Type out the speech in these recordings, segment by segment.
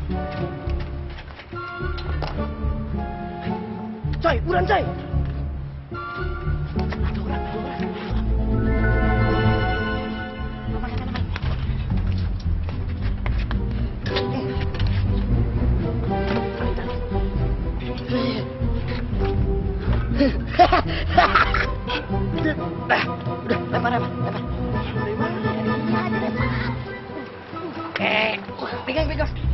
Coy, buruan coy. Udah, lempar. Dari mana? Ini aja lempar. Pegang.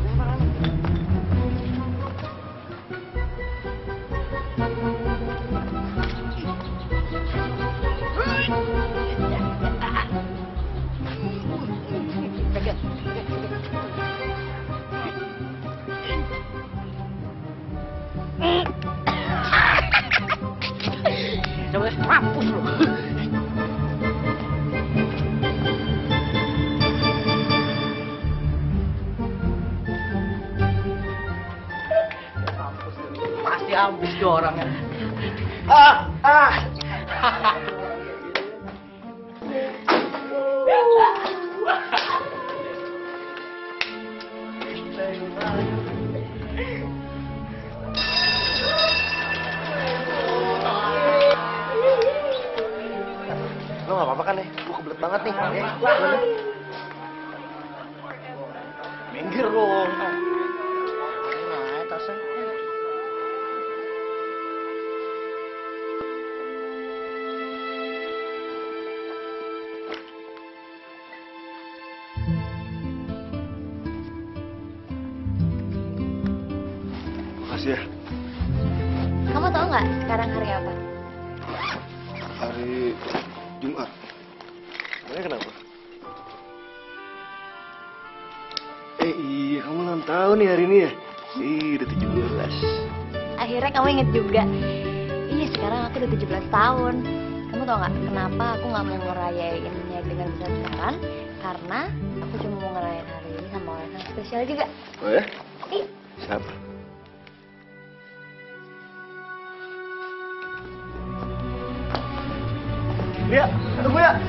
Coba mampus lu. Pasti habis tuh orangnya. Lo gak apa-apa kan nih? Gue kebelet banget nih. Minggir lo. Nah, tasnya. Makasih ya. Kamu tahu nggak sekarang hari apa? Hari Jumat. Emangnya kenapa? Iya, kamu ulang tahun nih hari ini ya? Udah 17. Akhirnya kamu inget juga. Iya, sekarang aku udah 17 tahun. Kamu tahu nggak kenapa aku nggak mau ngerayainnya dengan besar-besaran? Karena aku cuma mau ngerayain hari ini sama orang yang spesial juga. Oh ya? Iya. Siapa? Ya, tunggu ya.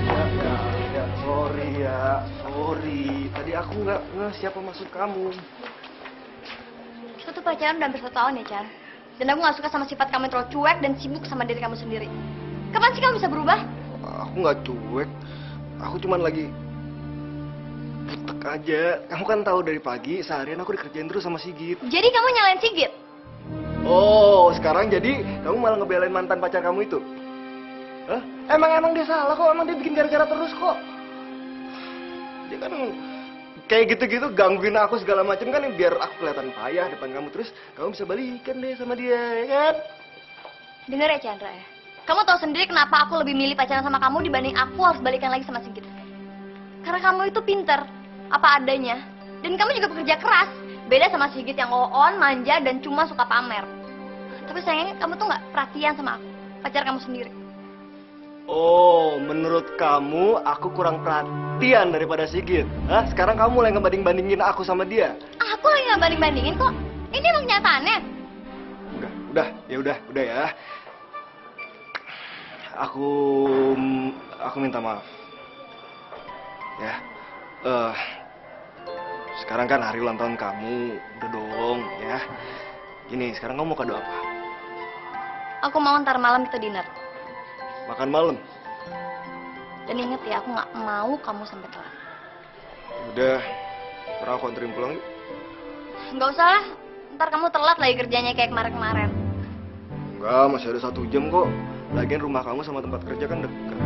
Sorry. Tadi aku nggak siapa maksud kamu. Kita tuh pacaran udah hampir 1 tahun ya, Chan. Dan aku nggak suka sama sifat kamu yang terlalu cuek dan sibuk sama diri kamu sendiri. Kapan sih kamu bisa berubah? Aku nggak cuek. Aku cuman lagi butek aja. Kamu kan tahu dari pagi seharian aku dikerjain terus sama Sigit. Jadi kamu nyalain Sigit? Oh, sekarang jadi kamu malah ngebelain mantan pacar kamu itu? Hah? Emang dia salah kok, emang dia bikin gara-gara terus kok. Dia kan kayak gitu-gitu gangguin aku segala macam kan biar aku kelihatan payah depan kamu terus kamu bisa balikan deh sama dia, ya kan? Dengar ya Chandra ya. Kamu tahu sendiri kenapa aku lebih milih pacaran sama kamu dibanding aku harus balikan lagi sama Sigit. Karena kamu itu pinter, apa adanya. Dan kamu juga pekerja keras. Beda sama Sigit yang on, manja, dan cuma suka pamer. Tapi sayangnya kamu tuh nggak perhatian sama aku, pacar kamu sendiri. Oh, menurut kamu aku kurang perhatian daripada Sigit? Hah? Sekarang kamu mulai ngebanding-bandingin aku sama dia? Aku lagi nggak banding-bandingin kok. Ini emang kenyataannya. Udah ya. Aku minta maaf. Ya. Sekarang kan hari ulang tahun kamu, udah dong ya. Gini, sekarang kamu mau kado apa? Aku mau ntar malam kita dinner. Makan malam? Dan inget ya, aku nggak mau kamu sampai telat. Udah, sekarang aku anterin pulang yuk. Nggak usah lah, ntar kamu telat lagi kerjanya kayak kemarin-kemarin. Enggak, masih ada 1 jam kok. Lagian rumah kamu sama tempat kerja kan dekat.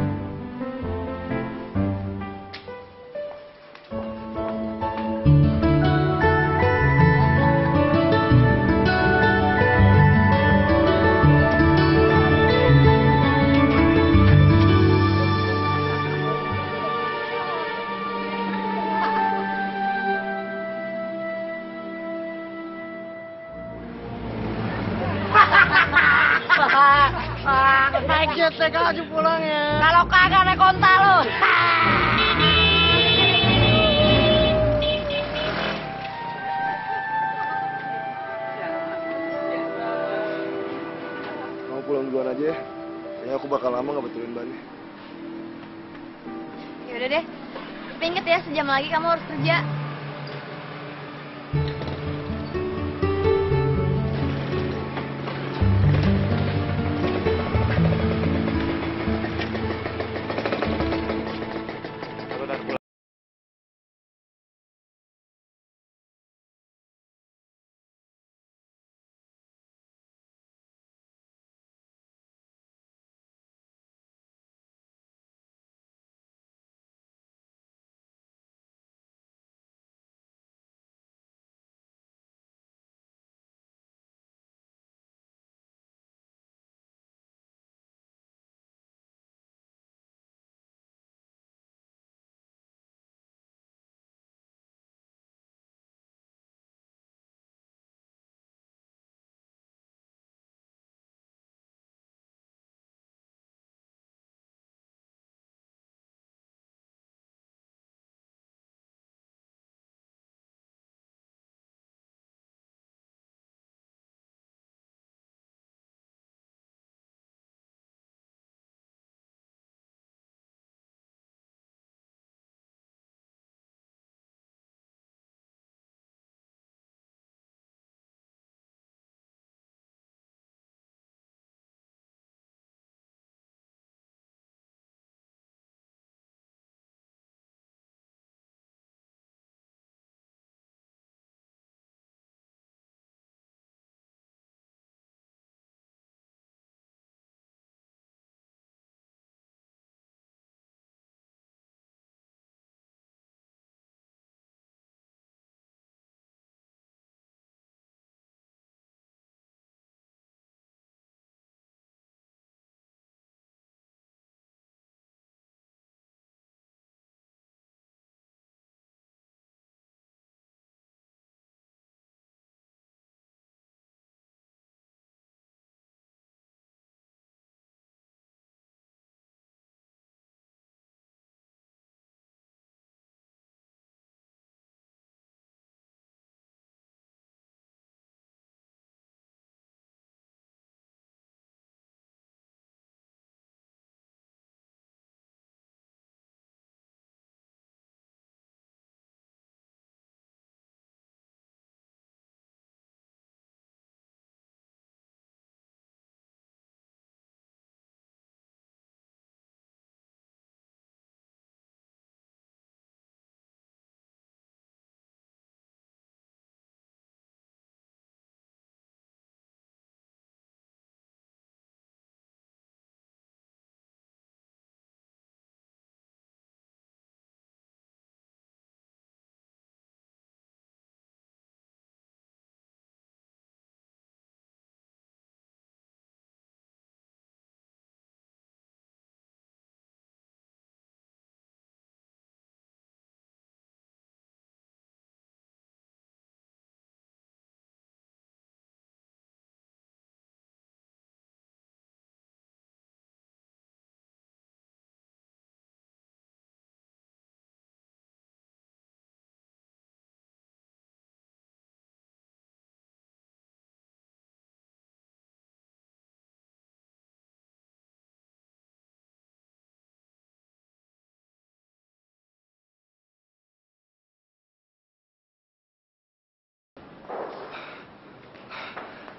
Naik jet deh aja pulang ya. Kalau kagak naik konta lo. Kamu pulang duluan aja ya. Kayaknya aku bakal lama nggak betulin bannya. Yaudah deh. Tapi inget ya, sejam lagi kamu harus kerja.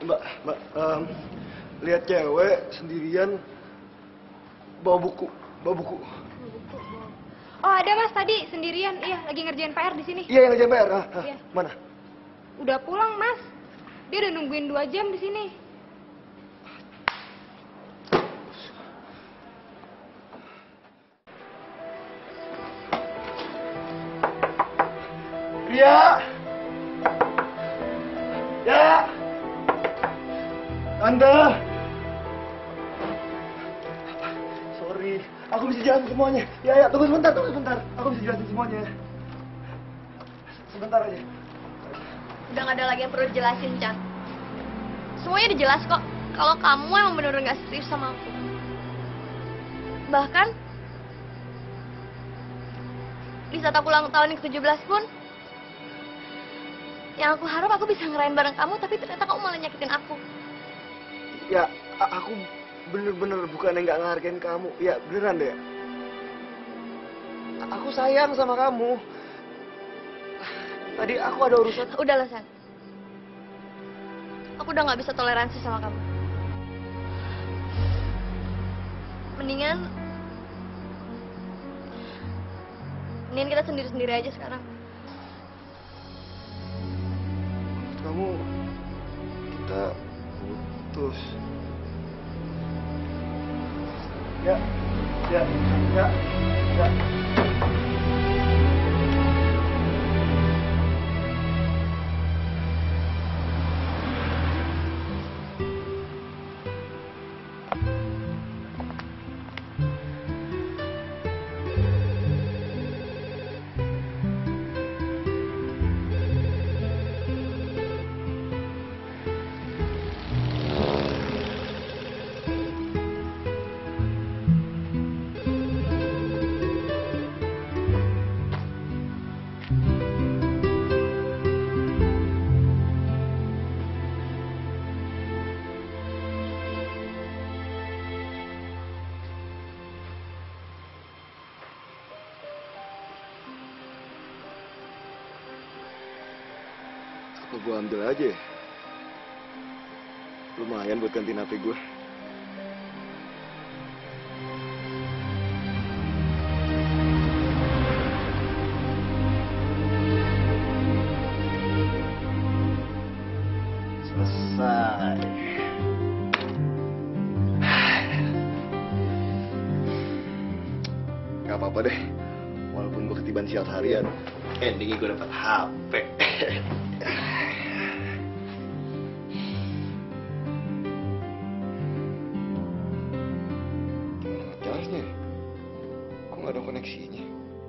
Mbak, lihat cewek sendirian bawa buku. Oh, ada Mas tadi sendirian. Iya, lagi ngerjain PR di sini. Iya, yang ngerjain PR. Iya. Mana? Udah pulang, Mas. Dia udah nungguin 2 jam di sini. Ria! Ya! Tante! Sorry, aku bisa jelasin semuanya. Ya, tunggu sebentar. Aku bisa jelasin semuanya. Sebentar aja. Udah gak ada lagi yang perlu dijelasin, Chan. Semuanya udah jelas kok. Kalau kamu emang bener-bener gak serius sama aku. Bahkan, di saat aku ulang tahun yang ke-17 pun, yang aku harap aku bisa ngerayain bareng kamu, tapi ternyata kamu malah nyakitin aku. Ya, aku bener-bener bukan yang gak ngehargain kamu. Ya, beneran deh. Aku sayang sama kamu. Tadi aku ada urusan. Udah lah, San. Aku udah gak bisa toleransi sama kamu. Mendingan kita sendiri-sendiri aja sekarang. Kamu, kita putus. Ya. Apa gue ambil aja ya? Lumayan buat gantiin HP gue. Selesai. Gak apa-apa deh. Walaupun gue ketiban sial harian, endingnya gue dapat HP. Charge-nya? Kok nggak ada koneksinya?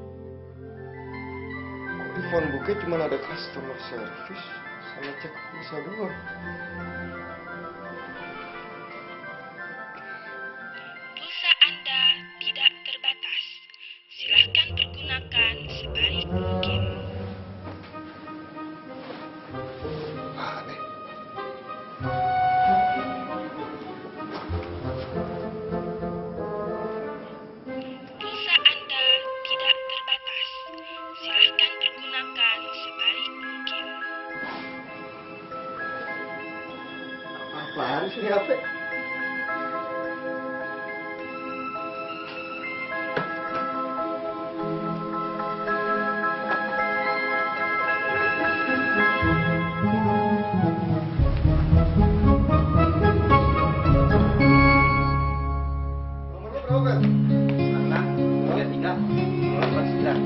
Kok di phone booknya cuma ada customer service sama cek pulsa doang? Pulsa Anda tidak terbatas. Silahkan pergunakan sebaik mungkin. Aneh. Pulsa Anda tidak terbatas. Silahkan pergunakan sebaik mungkin. Apaan sih HP? Nomornya berapa, Ben? 33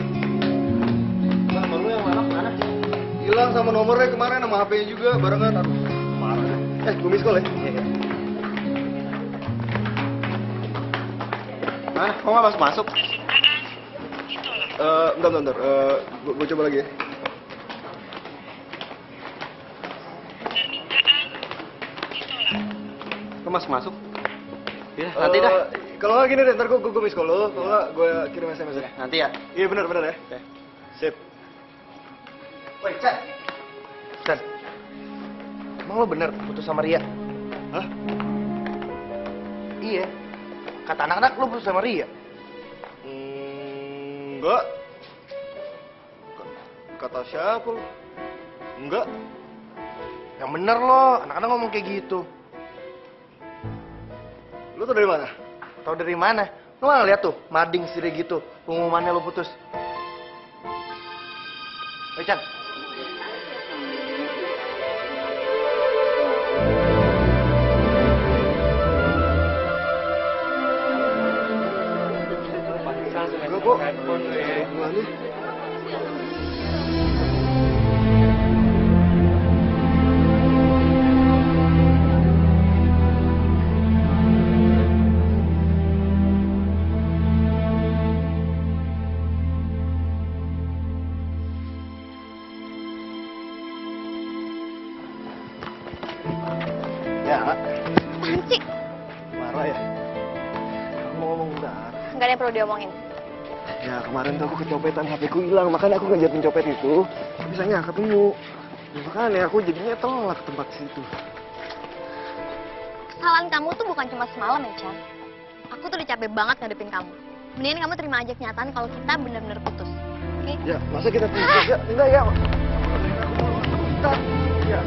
Bang, nomor lu yang mana kemana? Hilang sama nomornya kemarin, sama HP-nya juga barengan. Aduh, parah deh. Gue miss call ya? Iya. Mana? Kok nggak masuk? Permintaan ditolak. Bentar. Gue coba lagi ya. Permintaan ditolak. Kok masuk? Ya, nanti dah. Kalau nggak gini deh, ntar gue miss call lo. Kalau nggak, gue kirim SMS ya. Nanti ya. Iya benar ya. Oke. Sip. Woi, Chan. Emang lo bener putus sama Ria? Hah? Iya. Kata anak-anak lo putus sama Ria. Enggak. Kata siapa lo? Enggak. Yang bener lo, anak-anak ngomong kayak gitu. Lu tau dari mana? Tahu dari mana? Lu nggak lihat tuh, mading sendiri gitu, pengumumannya lo putus. Chan. Enggak kok. Gimana? Ya, Apaan sih? marah ya? Kamu ngomong bentar. Nggak ada yang perlu diomongin. Ya, kemarin tuh aku kecopetan, HP ku hilang, makanya aku ngejar pencopet itu. Bisa ketemu. Ya, makanya aku jadinya telat ke tempat situ. Kesalahan kamu tuh bukan cuma semalam ya, Chan. Aku tuh udah capek banget ngadepin kamu. Mendingan kamu terima aja kenyataan kalau kita benar-benar putus. Oke? Ya, masa kita putus? Ya, enggak ya. Kita, ya.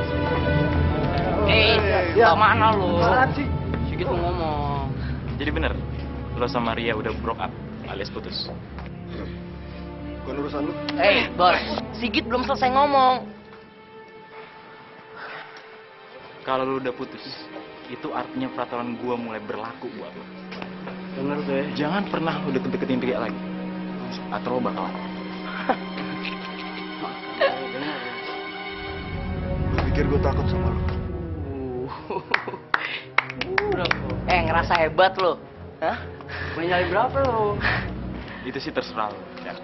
Mana lo? Apaan sih? Sigit mau ngomong. Jadi bener, lo sama Ria udah broke up, alias putus. Bukan urusan lu. Bos, Sigit belum selesai ngomong. Kalau lo udah putus, itu artinya peraturan gua mulai berlaku buat lo. Bener tuh ya. Jangan pernah lo deket-deketin Ria lagi, atau lo bakal. Lu pikir gue takut sama lu? Ngerasa hebat lo. Hah? Menyali berapa lo? Itu sih terserah lo. Ya.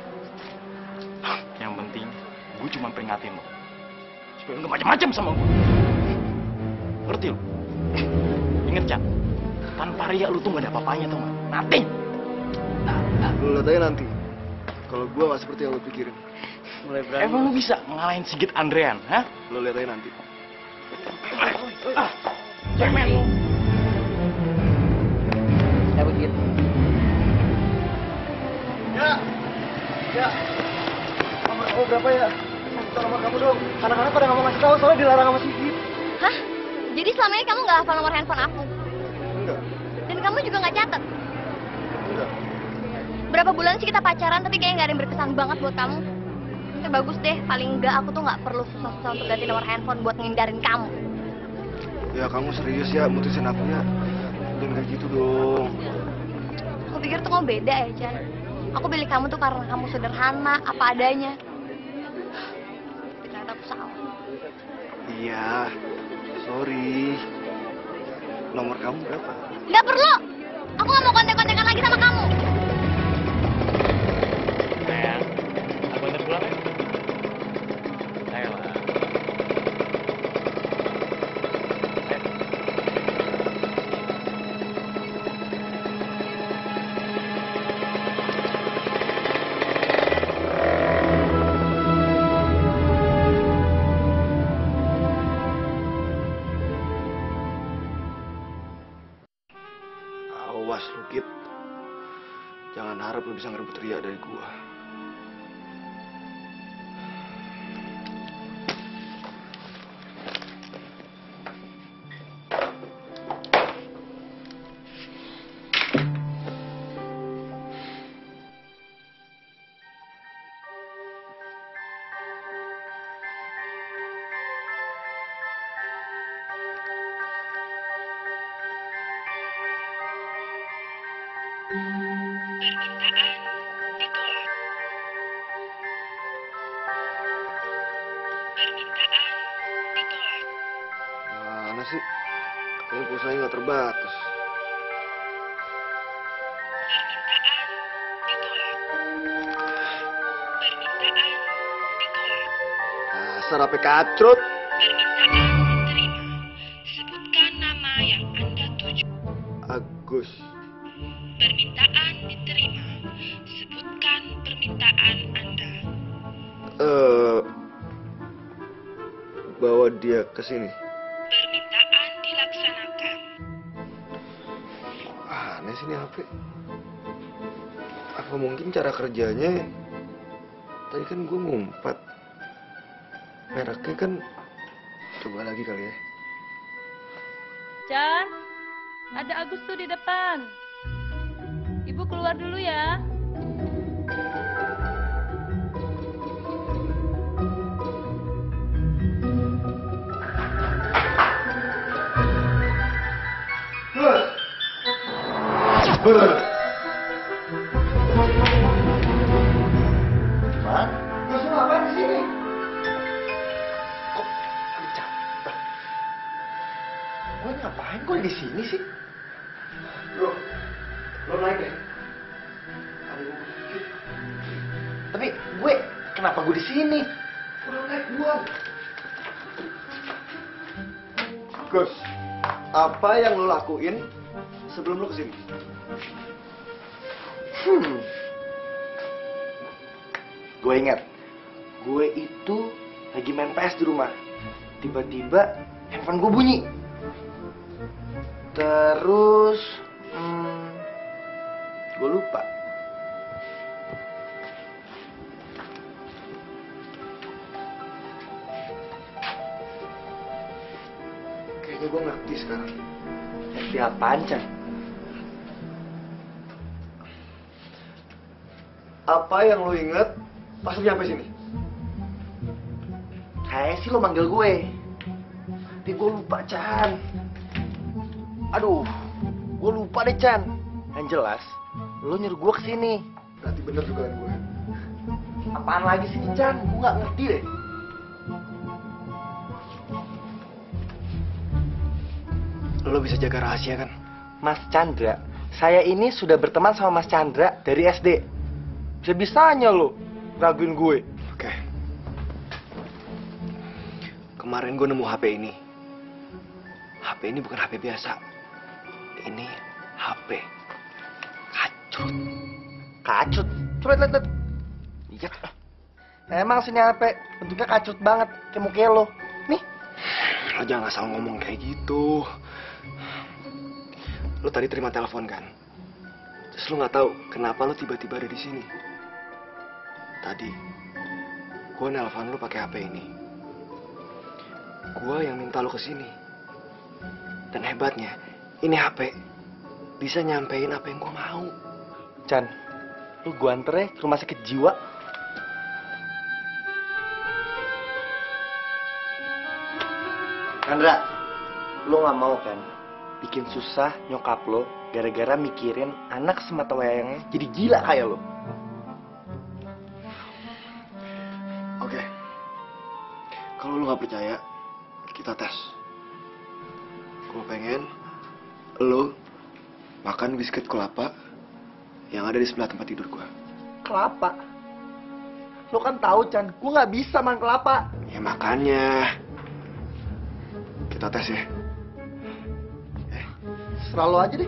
Yang penting, gue cuma peringatin lo. Supaya lo gak macam-macam sama gue. Ngerti lo? Ingat, Chan. Tanpa Ria lu tuh gak ada apa-apanya, tau gak? Nothing. Lu lihat aja nanti. Kalau gue gak seperti yang lu pikirin. Emang lu bisa ngalahin Sigit Andrean, hah? Lu lihat aja nanti. Cemen lu. Ya begitu. Ya. Nomor kamu berapa ya? Minta nomor kamu dong. Anak-anak pada nggak mau ngasih tahu soalnya dilarang sama Sigit. Hah? Jadi selama ini kamu nggak hafal nomor handphone aku? Enggak. Dan kamu juga nggak catat? Enggak. Berapa bulan sih kita pacaran tapi kayaknya nggak ada yang berkesan banget buat kamu? Ya bagus deh, paling enggak aku tuh nggak perlu susah-susah untuk ganti nomor handphone buat ngindarin kamu. Ya kamu serius ya mutusin aku ya? Jangan kayak gitu dong. Aku pikir tuh kamu beda ya, Chan. Aku pilih kamu tuh karena kamu sederhana, apa adanya. Tapi ternyata aku salah. Iya. Sorry. Nomor kamu berapa? Nggak perlu! Aku nggak mau kontek-kontekan lagi sama kamu. Sayang, aku antar pulang ya? Ayo lah. Awas lu, Kit. Jangan harap lu bisa ngerebut Ria dari gua. Permintaan ditolak. Permintaan ditolak. Mana sih? Katanya pulsanya nggak terbatas. Permintaan ditolak. Permintaan ditolak. Dasar HP kacrut. Permintaan diterima. Sebutkan nama yang Anda tuju. Agus. Permintaan diterima. Sebutkan permintaan Anda. Bawa dia ke sini. Permintaan dilaksanakan. Aneh sih ini HP. Apa mungkin cara kerjanya? Tadi kan gue ngumpat. Mereknya kan Coba lagi kali ya. Chan, ada Agus tuh di depan. Ibu keluar dulu ya. Mak, Gus lu ngapain di sini? Kok ada gue ngapain kok di sini sih? Lo naik deh. Tapi gue kenapa gue di sini? Lo naik gua. Gus, apa yang lo lakuin sebelum lo kesini? Gue ingat, gue itu lagi main PS di rumah. Tiba-tiba handphone gue bunyi. Terus, gue lupa. Kayaknya gue ngerti sekarang. Ngerti apaan, Chan? Apa yang lo inget pas lo nyampe sini? Kayak sih lo manggil gue. Tapi gue lupa, Chan. Aduh, gue lupa deh, Chan. Yang jelas, lo nyuruh gue kesini. Berarti bener juga gue. Apaan lagi sih, Chan? Gue gak ngerti deh. Lo bisa jaga rahasia kan? Mas Chandra, saya ini sudah berteman sama Mas Chandra dari SD. Bisa-bisanya lo raguin gue. Oke. Kemarin gue nemu HP ini. HP ini bukan HP biasa. Ini HP kacut. Kacut? Coba lihat. Iya. Emang sini HP bentuknya kacut banget, kayak muka lo. Nih. Lo jangan asal ngomong kayak gitu. Lo tadi terima telepon kan? Terus lo nggak tahu kenapa lo tiba-tiba ada di sini. Tadi, gue nelpon lo pakai HP ini. Gue yang minta lo kesini. Dan hebatnya, ini HP bisa nyampein apa yang gue mau. Chan, lo gue anter ya ke rumah sakit jiwa. Chandra, lo nggak mau kan bikin susah nyokap lo gara-gara mikirin anak semata wayangnya jadi gila kayak lo. Oke, kalau lo nggak percaya, kita tes. Gue pengen lo makan biskuit kelapa yang ada di sebelah tempat tidur gue. Kelapa? Lo kan tahu, Chan, gue nggak bisa makan kelapa. Ya makanya kita tes ya. Serah lo aja deh.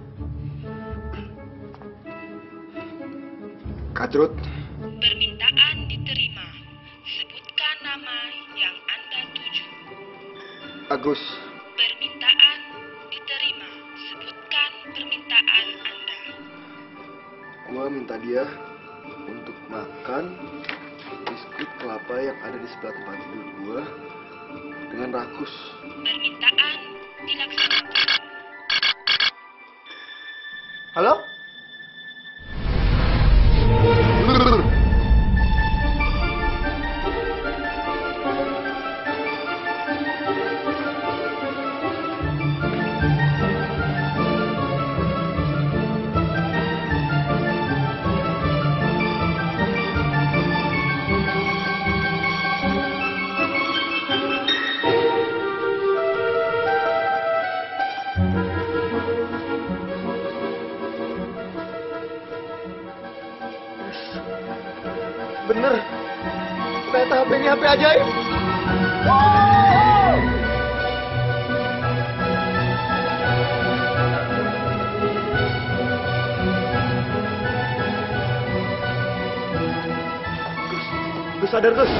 Kadrut. Permintaan diterima. Sebutkan nama yang Anda tuju. Agus. Permintaan diterima. Sebutkan permintaan Anda. Gua minta dia untuk makan biskuit kelapa yang ada di sebelah tempat tidur gua dengan rakus. Permintaan dilaksanakan. Halo? Bener, ternyata HP ini HP ajaib. Gus sadar, Gus.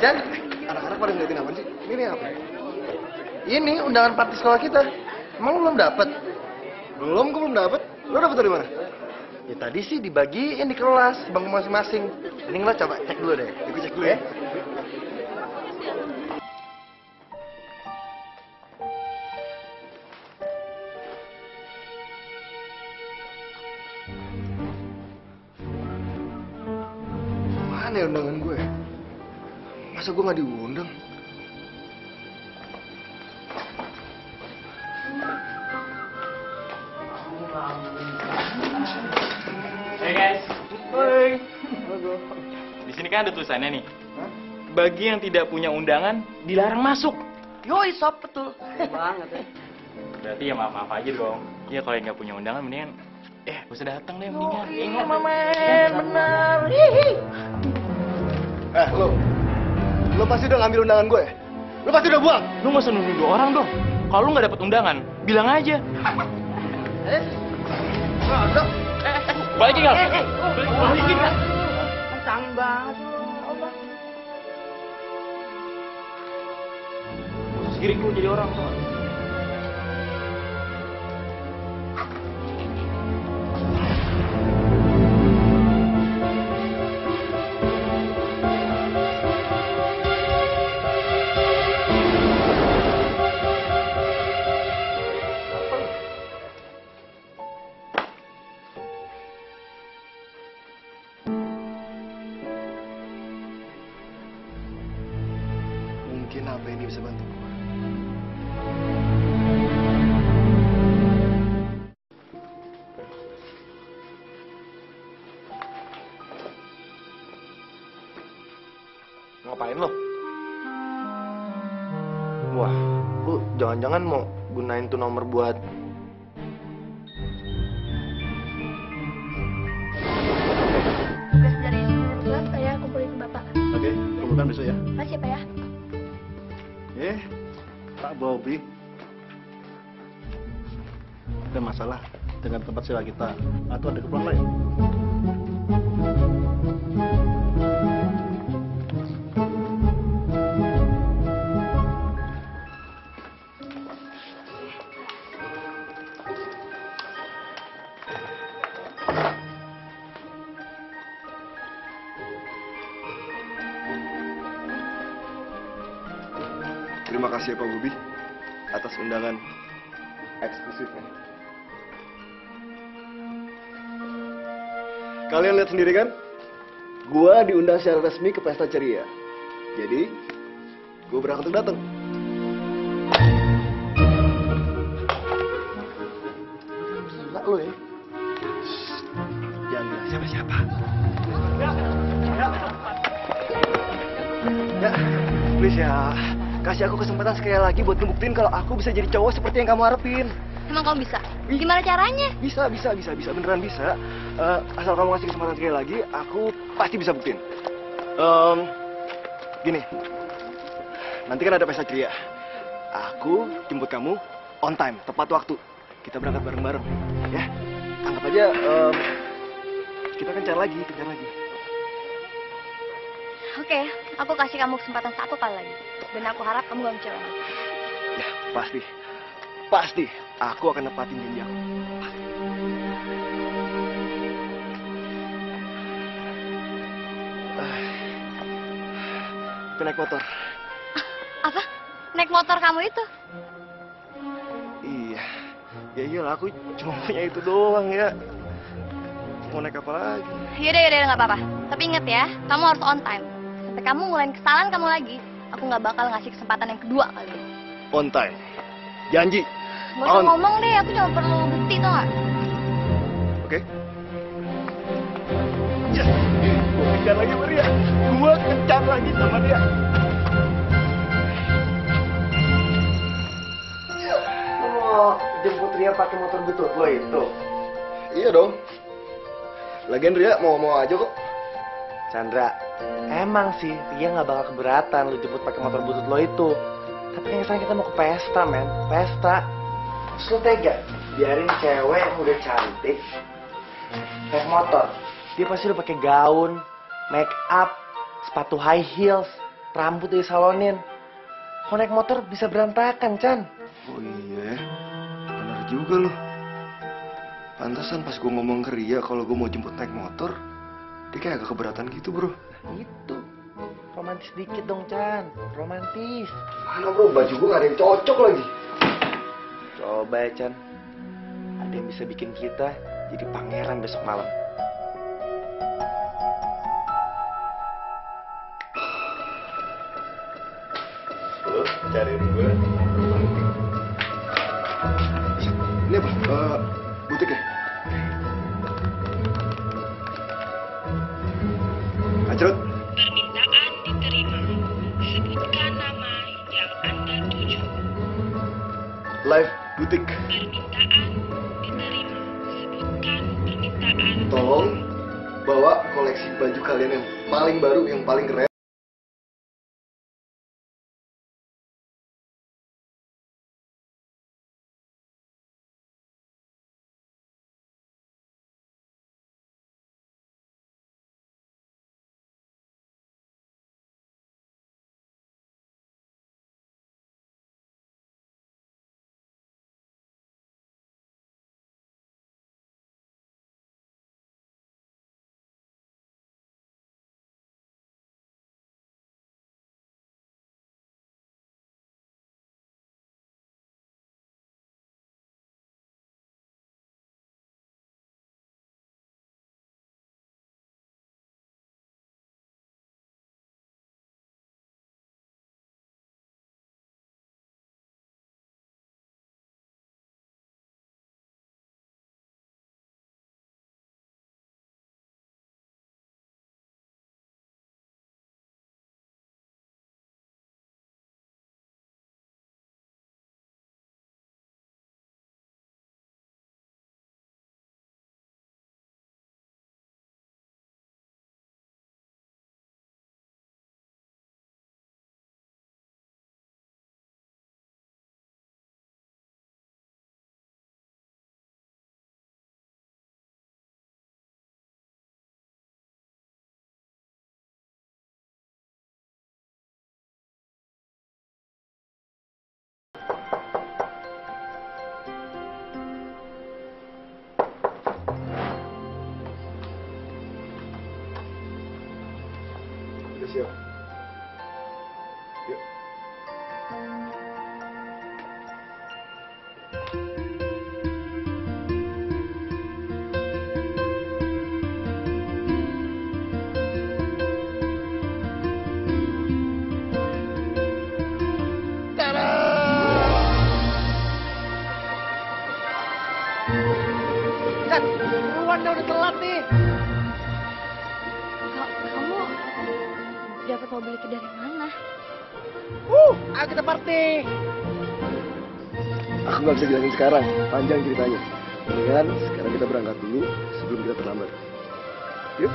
Chan, anak-anak pada ngeliatin apa sih? Ini apa? Ini undangan party sekolah kita. Emang lu belum dapet? Belum, gue belum dapet. Lu dapet dari mana? Ya tadi sih dibagiin di kelas, bangku masing-masing. Ini lo coba cek dulu deh. Gue cek dulu ya. Mana ya undangan gue? Masa gue nggak diundang? Hey guys. Hai. Di sini kan ada tulisannya nih. Bagi yang tidak punya undangan dilarang masuk. Yoi, sob, betul. Banget ya. Berarti ya maaf aja dong. Iya kalau yang nggak punya undangan mendingan gak usah datang deh mendingan. Iya, Mamen, benar. Hihi. Lo pasti udah ngambil undangan gue? Lo pasti udah buang? Lu nggak usah nuduh orang dong. Kalau lu nggak dapet undangan, bilang aja. Balikin nggak? Balikin nggak? Canggung banget lu. Sirik lu jadi orang tuh. Mungkin apa ini bisa bantu gue? Ngapain lo? Wah, lu jangan-jangan mau gunain tuh nomor buat Tugas dari kelas saya kumpulin ke Bapak. Oke, kumpulkan besok ya. Makasih ya, Pak ya. Pak Bobby. Ada masalah dengan tempat sewa kita atau ada keperluan lain? Terima kasih ya Pak Bobi atas undangan eksklusifnya. Kalian lihat sendiri kan? Gua diundang secara resmi ke pesta ceria. Jadi, gua berhak untuk datang. Gila lo ya. Jangan bilang siapa-siapa. Ya, please ya. Kasih aku kesempatan sekali lagi buat ngebuktiin kalau aku bisa jadi cowok seperti yang kamu harapin. Emang kamu bisa? Gimana caranya? Bisa, beneran bisa. Asal kamu kasih kesempatan sekali lagi, aku pasti bisa buktiin. Gini, nanti kan ada pesta ceria. Aku jemput kamu on time, tepat waktu. Kita berangkat bareng-bareng, ya. Anggap aja kita kencar lagi. Oke, aku kasih kamu kesempatan satu kali lagi. Dan aku harap kamu gak kecewa lagi. Ya, pasti. Aku akan nepatin janji aku. Aku naik motor. Apa? Naik motor kamu itu? Iya. Ya iyalah, aku cuma punya itu doang ya. Mau naik apa lagi? Yaudah, nggak apa-apa. Tapi inget ya, kamu harus on time. Sampai kamu ngulain kesalahan kamu lagi, aku nggak bakal ngasih kesempatan yang kedua kali ini. On time. Janji. Gak usah ngomong deh, aku cuma perlu bukti, tau gak? Oke. Yes. Gue kencar lagi sama dia. Gue kencar lagi sama dia. Lo mau jemput Ria pakai motor butut lo itu? Iya dong. Lagian Ria mau aja kok. Chandra, emang sih Ria nggak bakal keberatan lu jemput pakai motor butut lo itu. Tapi kan sekarang kita mau ke pesta, men. Pesta. Terus lu tega biarin cewek yang udah cantik naik motor. Dia pasti udah pakai gaun, make up, sepatu high heels. rambut disalonin. Kalau naik motor bisa berantakan, Chan. Oh iya, benar juga loh. Pantesan pas gue ngomong ke Ria kalau gue mau jemput naik motor, dia kayak agak keberatan gitu bro. Itu romantis dikit dong, Chan. Romantis. Mana bro, baju gue gak ada yang cocok lagi. Coba ya, Chan. Ada yang bisa bikin kita jadi pangeran besok malam. Lo cariin gue. Ini apa? Butik ya? Acrut. Permintaan diterima. Sebutkan nama yang Anda tuju. Live butik. Permintaan diterima. Sebutkan permintaan. Tolong bawa koleksi baju kalian yang paling baru, yang paling keren. Udah siap. Yuk. Chan, buruan dah, udah telat nih. Kamu dapat mobil itu dari mana? Ayo kita party. Aku nggak bisa bilangin sekarang, panjang ceritanya. Mendingan sekarang kita berangkat dulu sebelum kita terlambat. Yuk.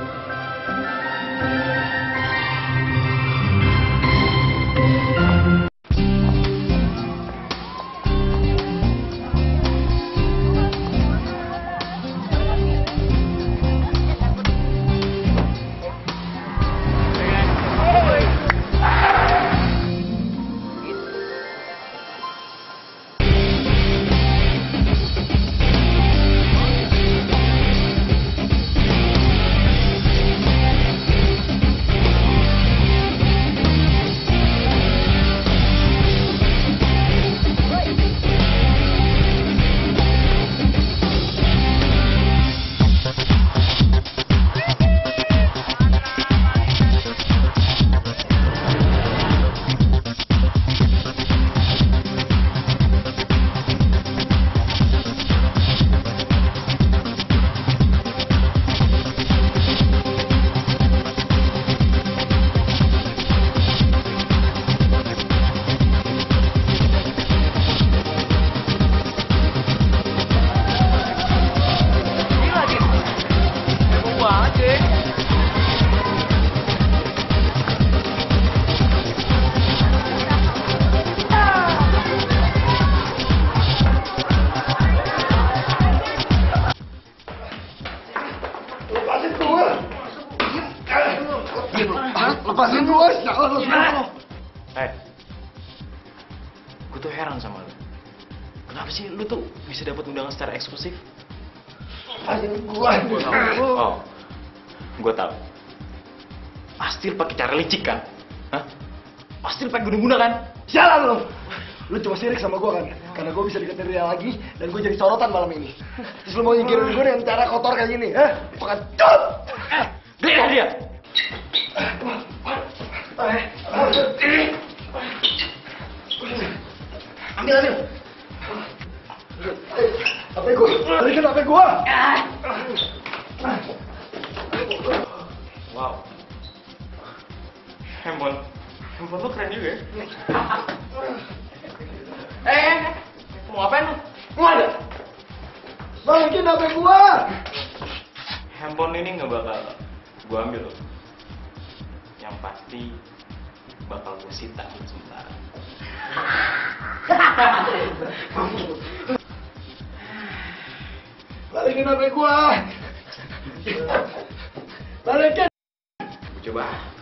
Gue tuh heran sama lu. Kenapa sih lu tuh bisa dapat undangan secara eksklusif? Oh, gue tahu. Pasti lu pakai cara licik kan? Hah? Pasti lu pakai guna-guna kan? Jalan lu! Lu cuma sirik sama gue kan? Karena gue bisa deketin Ria lagi dan gue jadi sorotan malam ini. Terus lu mau nyingkirin gue dengan cara kotor kayak gini, bukan cut! Dia! Ambil. HP gue, balikin HP gue. Wow. Handphone lu keren juga ya. Mau ngapain lu? Mau ada? Balikin HP gue. Handphone ini nggak bakal gue ambil loh. Yang pasti bakal gue sita sementara. Balikin HP gue. Balikin. Coba.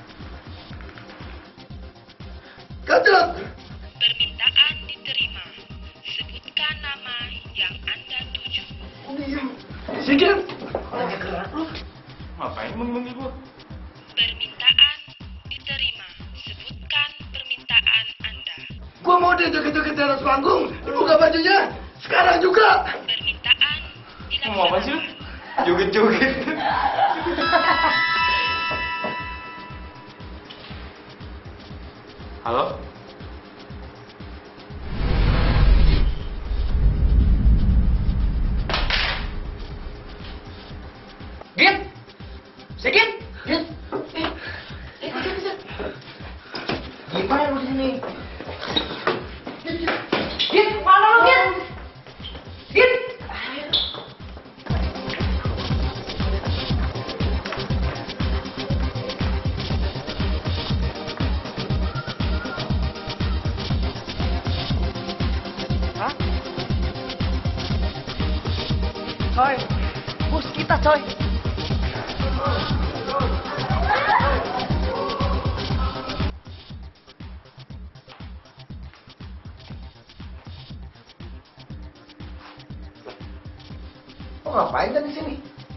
Kacau. Permintaan diterima. Sebutkan nama yang Anda tuju. Sikit. Ngapain manggil gue? Permintaan diterima. Sebutkan permintaan Anda. Gua mau dia joget-joget di atas panggung, dibuka bajunya, sekarang juga. Permintaan Mau apa sih lu? dilaksanakan. Joget-joget. Halo? Git! Sigit! Git! Gimana lu di sini? Git, mana lu, Git? Git! Coy, bos kita coy. Lo ngapain kan di sini?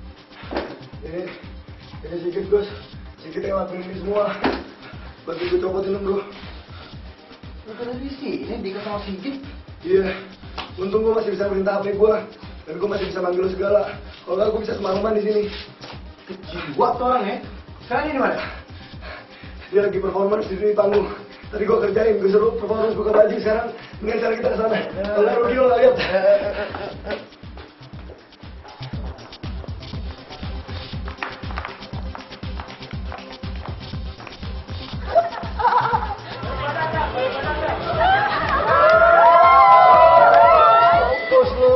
Ini Sigit bos, Sigit yang lakuin ini semua. Bantu gue copotin dong bro. Lo kan di sini diikat sama Sigit. Iya, untung gue masih bisa perintah HP gue. Dan gue masih bisa manggil lo segala. Kalau nggak gue bisa semalaman di sini. Jiwa tuh orang ya. Sekarang ini di mana? Dia lagi performance di sini panggung. Tadi gue kerjain, gue suruh performance buka baju. Sekarang mendingan cari kita ke sana. Kalau rugi lo nggak lihat. Bos lo.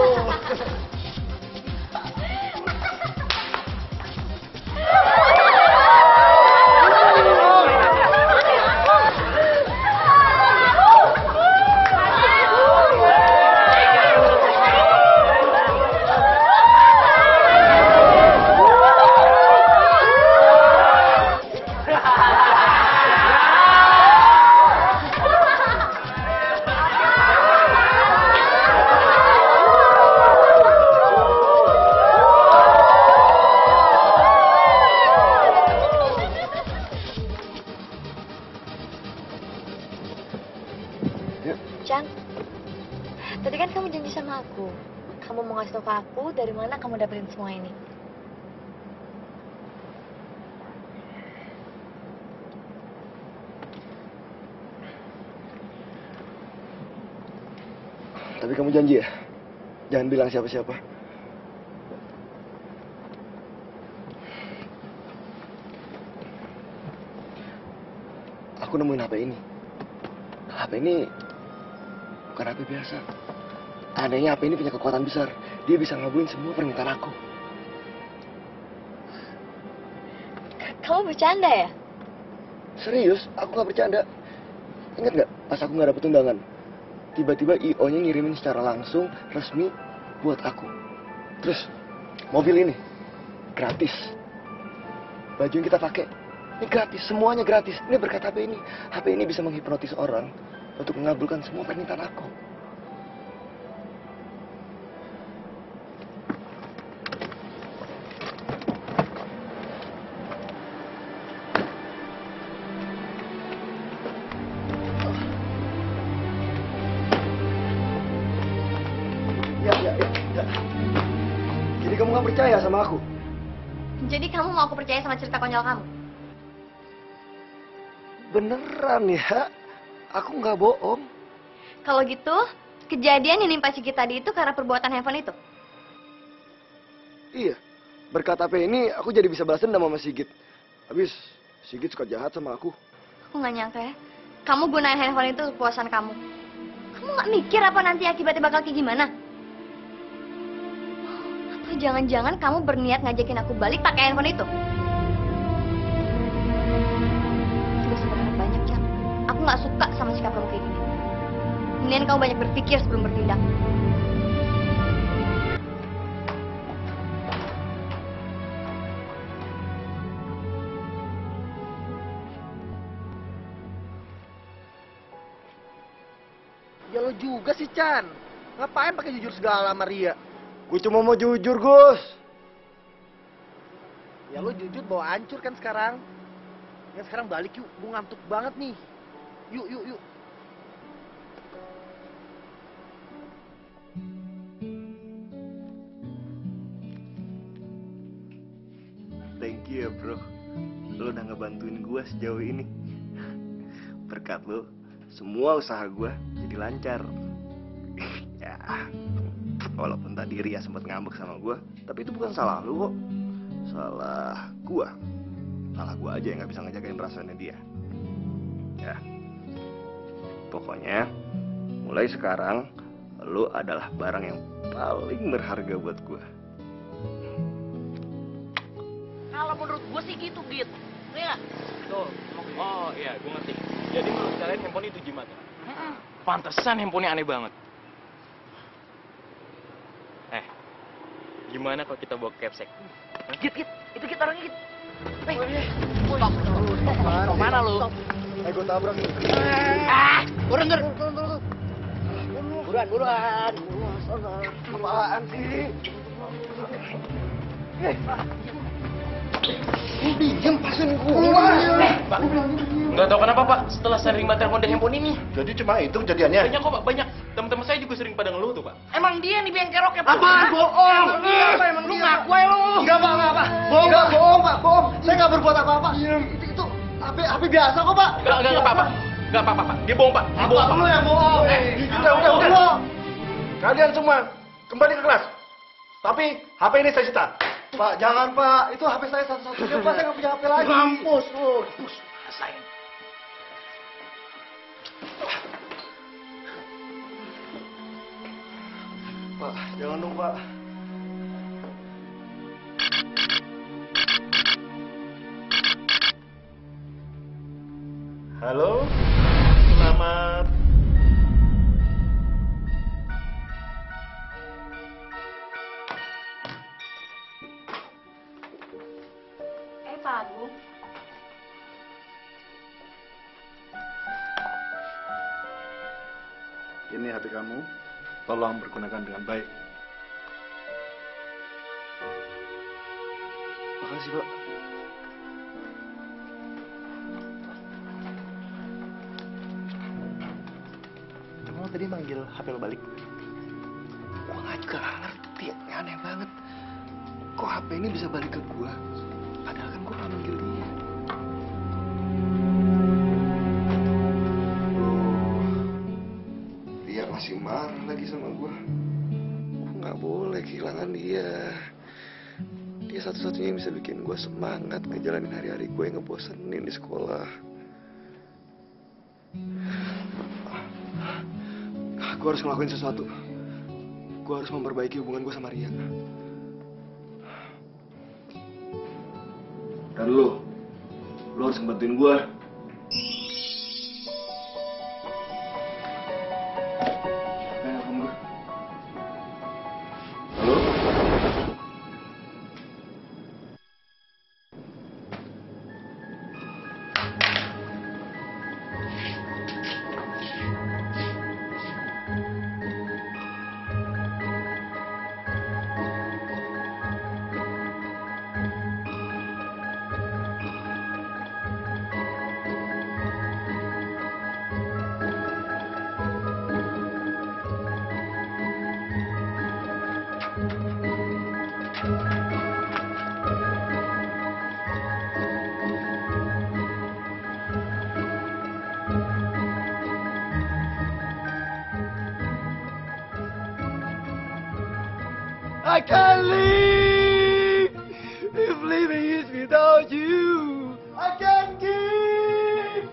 Chan, tadi kan kamu janji sama aku. Kamu mau ngasih tau ke aku dari mana kamu dapetin semua ini. Tapi kamu janji ya? Jangan bilang siapa-siapa. Aku nemuin HP ini. HP ini bukan HP biasa. Anehnya HP ini punya kekuatan besar. Dia bisa ngabulin semua permintaan aku. Kamu bercanda ya? Serius, aku gak bercanda. Ingat gak pas aku gak dapet undangan? Tiba-tiba IO-nya ngirimin secara langsung, resmi, buat aku. Terus, mobil ini, gratis. Baju yang kita pakai, ini gratis, semuanya gratis. Ini berkat HP ini. HP ini bisa menghipnotis orang untuk mengabulkan semua permintaan aku. Ya. Jadi kamu nggak percaya sama aku? Jadi kamu mau aku percaya sama cerita konyol kamu? Beneran ya? Aku nggak bohong. Kalau gitu, kejadian yang nimpa Sigit tadi itu karena perbuatan handphone itu? Iya. Berkat HP ini, aku jadi bisa balas dendam sama Sigit. Habis, Sigit suka jahat sama aku. Aku nggak nyangka ya. Kamu gunain handphone itu untuk kepuasan kamu. Kamu nggak mikir apa nanti akibatnya bakal kayak gimana? Atau jangan-jangan kamu berniat ngajakin aku balik pakai handphone itu? Sudah sebenarnya banyak, Chan. Aku nggak suka sama sikap kamu kayak gini. Mendingan kamu banyak berpikir sebelum bertindak. Ya lo juga sih, Chan. Ngapain pakai jujur segala sama Ria? Gue cuma mau jujur, Gus. Ya lo jujur bawa hancur kan sekarang. Ya sekarang balik yuk, gue ngantuk banget nih. Yuk. Thank you ya, bro. Lo udah ngebantuin gue sejauh ini. Berkat lo, semua usaha gue jadi lancar. Ya, walaupun tadi Ria sempat ngambek sama gue, tapi itu bukan salah lo kok. Salah gue. Salah gue aja yang gak bisa ngejagain perasaannya dia. Ya, pokoknya mulai sekarang lo adalah barang yang paling berharga buat gue. Kalau menurut gue sih gitu, Git. Iya. Tuh. Oh iya, gue ngerti. Jadi menurut kalian handphone itu jimat ya? Pantesan handphonenya aneh banget. Gimana kalau kita bawa ke Capsek? Git. Itu Git orangnya, Git. Stop. Kemana lu? Gue tabrak nih. Buruan. Apaan sih? Pinjam pasin gua. Pak, nggak tahu kenapa Pak, setelah sering banget telepon dari handphone ini. Jadi cuma itu kejadiannya? Banyak kok Pak, banyak. Teman-teman saya juga sering pada ngeluh tuh Pak. Emang dia nih bengkeroknya, Pak. Apaan? Bohong. Apa emang lu ngaku aja lu? Enggak, Pak. Bohong, Pak. Bohong. Saya nggak berbuat apa-apa. Itu HP biasa kok, Pak. Nggak apa-apa. Nggak apa-apa Pak. Dia bohong Pak. Dia bohong Pak. Lu yang bohong. Udah. Kalian semua kembali ke kelas. Tapi HP ini saya sita. Pak, jangan, Pak. Itu HP saya satu-satunya, Pak. Saya nggak punya HP lagi. Mampus lu. Rasain. Pak, jangan dong, Pak. Halo. Selamat. Pak Agung. Ini HP kamu. Tolong pergunakan dengan baik. Makasih, Pak. Kamu tadi manggil HP lo balik? Gua nggak juga ngerti. Aneh banget. Kok HP ini bisa balik ke gua? Padahal kan gua nggak manggil dia. Dia masih marah lagi sama gua. Gua nggak boleh kehilangan dia. Dia satu-satunya yang bisa bikin gua semangat ngejalanin hari-hari gua yang ngebosenin di sekolah. Gue harus ngelakuin sesuatu. Gue harus memperbaiki hubungan gue sama Ria. Dan lo harus ngebantuin gue. Halo? I can't live if living is without you. I can't give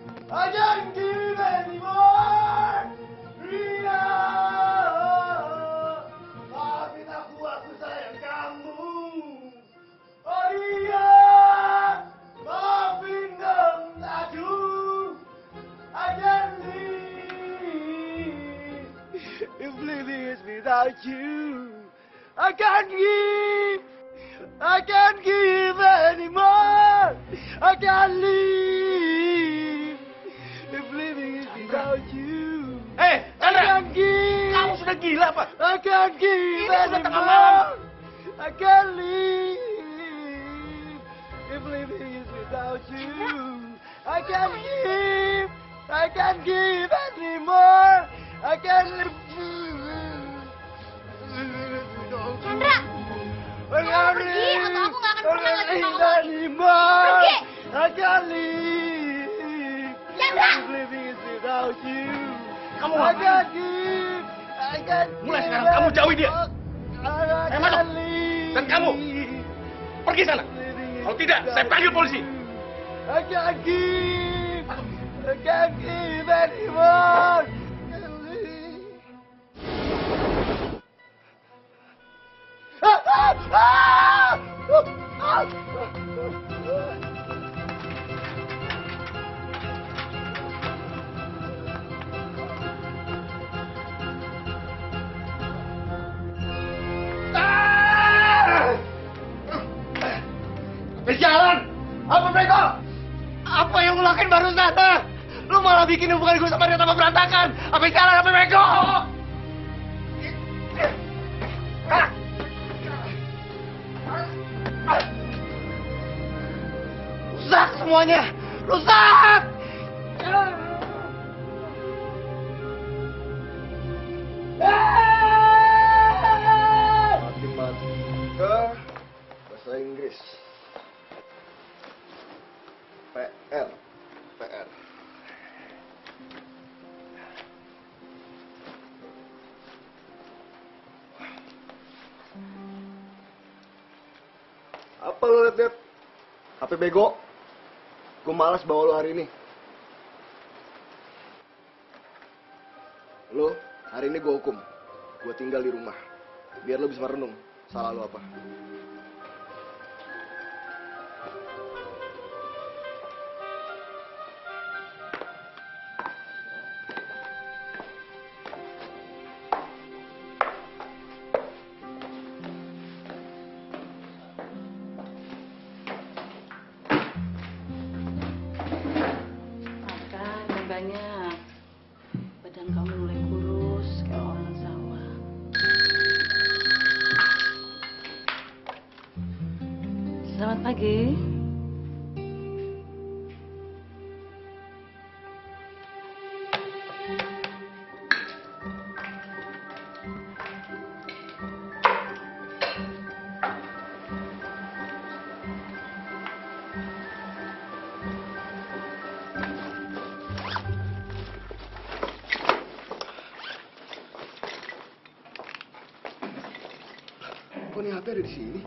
anymore. Rina, maafin aku sayang kamu. Oh iya, maafin dong aku. I can't live if living is without you. I can't give anymore. I can't live if living is without you. Chandra! Give. Kamu sudah gila, Pak. I can't give Ini sudah tengah anymore. malam. I can't live if living is without you. I can't give anymore. I can't live. Chandra, I can't pergi atau aku nggak akan pernah lagi mau live anymore. Pergi. I can't live Chandra. if living is without you. Kamu I ngapain? can't give. I can't Mulai give sekarang kamu jauhi dia. I masuk. can't live. Dan kamu, pergi sana. Kalau tidak, saya panggil polisi. I can't give anymore. Berjalan! Apa mereka? Apa yang lu lakuin barusan? Lu malah bikin hubungan gue sama dia tambah berantakan. Apa jalan? Apa mereka? Rusak semuanya! Rusak! Matematika bahasa Inggris. PR. Apa lo liat? HP bego. Gue malas bawa lo hari ini. Lo, hari ini gue hukum. Gue tinggal di rumah. Biar lo bisa merenung. Salah lo apa? Makan yang banyak. Badan kamu mulai kurus kayak orang sawah. Selamat pagi. Kok nih HP ada di sini?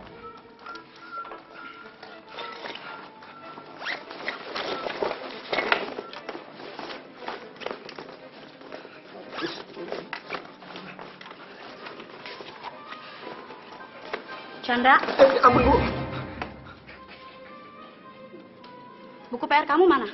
Chandra, Ampun, Bu. buku PR kamu mana?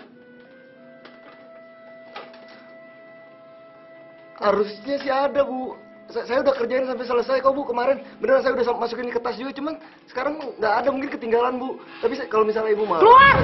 Harusnya sih ada, Bu. Saya udah kerjain sampai selesai kok, Bu. Kemarin beneran saya udah masukin ke tas juga, cuman sekarang nggak ada, mungkin ketinggalan, Bu. Tapi kalau misalnya Ibu mau... Keluar!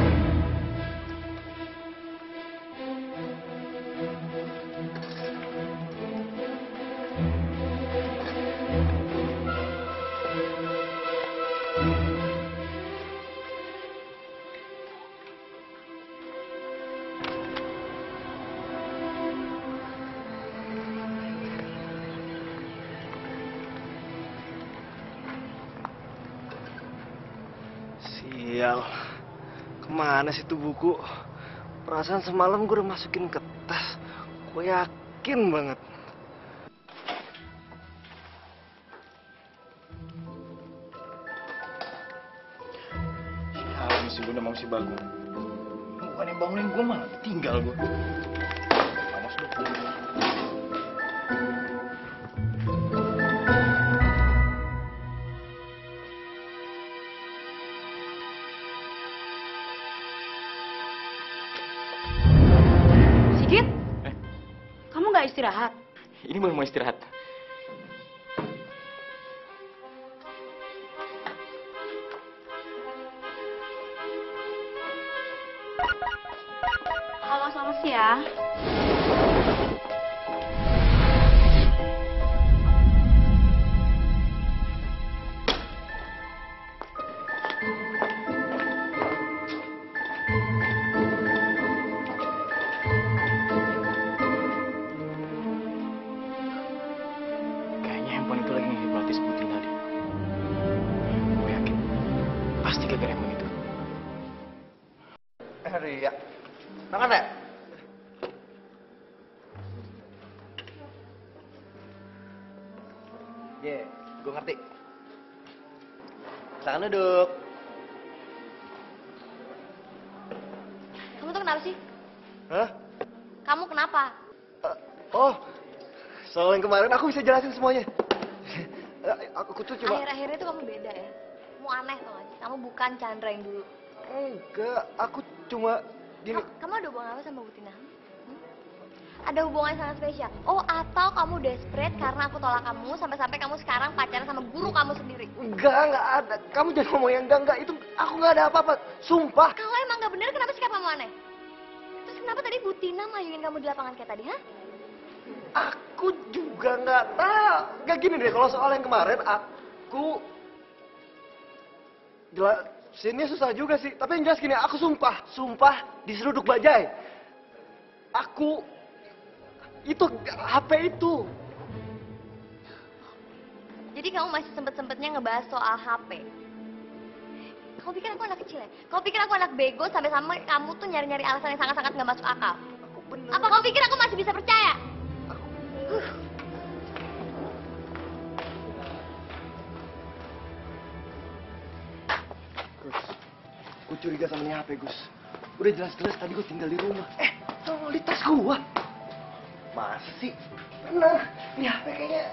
Sial, kemana sih tuh buku? Perasaan semalam gue udah masukin ke tas. Gue yakin banget. mau si Bagong. Bukannya bangunin gue malah tinggal gue. Awas lu. Sigit? Kamu nggak istirahat? Ini baru mau istirahat. Halo, selamat siang. Kayaknya handphone itu lagi ngehipnotis Butina deh. Gue yakin. Pasti gara-gara handphone itu. Ria. Makan ya? Gue ngerti. Silakan duduk. Kamu tuh kenapa sih? Hah? Kamu kenapa? Oh, soal yang kemarin aku bisa jelasin semuanya. Aku tuh cuma... Akhir-akhir itu kamu beda ya. Kamu aneh tau gak sih? Kamu bukan Chandra yang dulu. Enggak, aku cuma... Gini, Kamu ada hubungan apa sama Butina? Ada hubungan yang sangat spesial? Oh, atau kamu desperate karena aku tolak kamu sampai-sampai kamu sekarang pacaran sama guru kamu sendiri? enggak ada. Kamu jangan ngomong yang enggak. Itu aku nggak ada apa-apa. Sumpah. Kalau emang nggak bener, kenapa sikap kamu aneh? Terus kenapa tadi Butina mayungin kamu di lapangan kayak tadi, ha? Aku juga nggak tahu. Nggak gini deh, kalau soal yang kemarin, aku... Jelasinnya susah juga sih. Tapi yang jelas gini, aku sumpah diseruduk bajai. Aku... Itu HP itu. Jadi kamu masih sempet-sempetnya ngebahas soal HP? Kamu pikir aku anak kecil ya? Kamu pikir aku anak bego sampai-sampai kamu tuh nyari-nyari alasan yang sangat-sangat nggak masuk akal? Apa kamu pikir aku masih bisa percaya? Gus, gue curiga sama nih HP, Gus. Udah jelas-jelas tadi gue tinggal di rumah. Tolong di tas gue. Masih? Bener, ini HP kayaknya...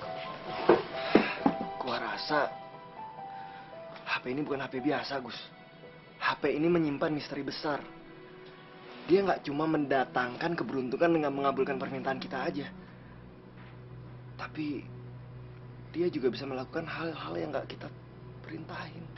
Gua rasa... HP ini bukan HP biasa, Gus. HP ini menyimpan misteri besar. Dia nggak cuma mendatangkan keberuntungan dengan mengabulkan permintaan kita aja. Tapi... Dia juga bisa melakukan hal-hal yang nggak kita perintahin.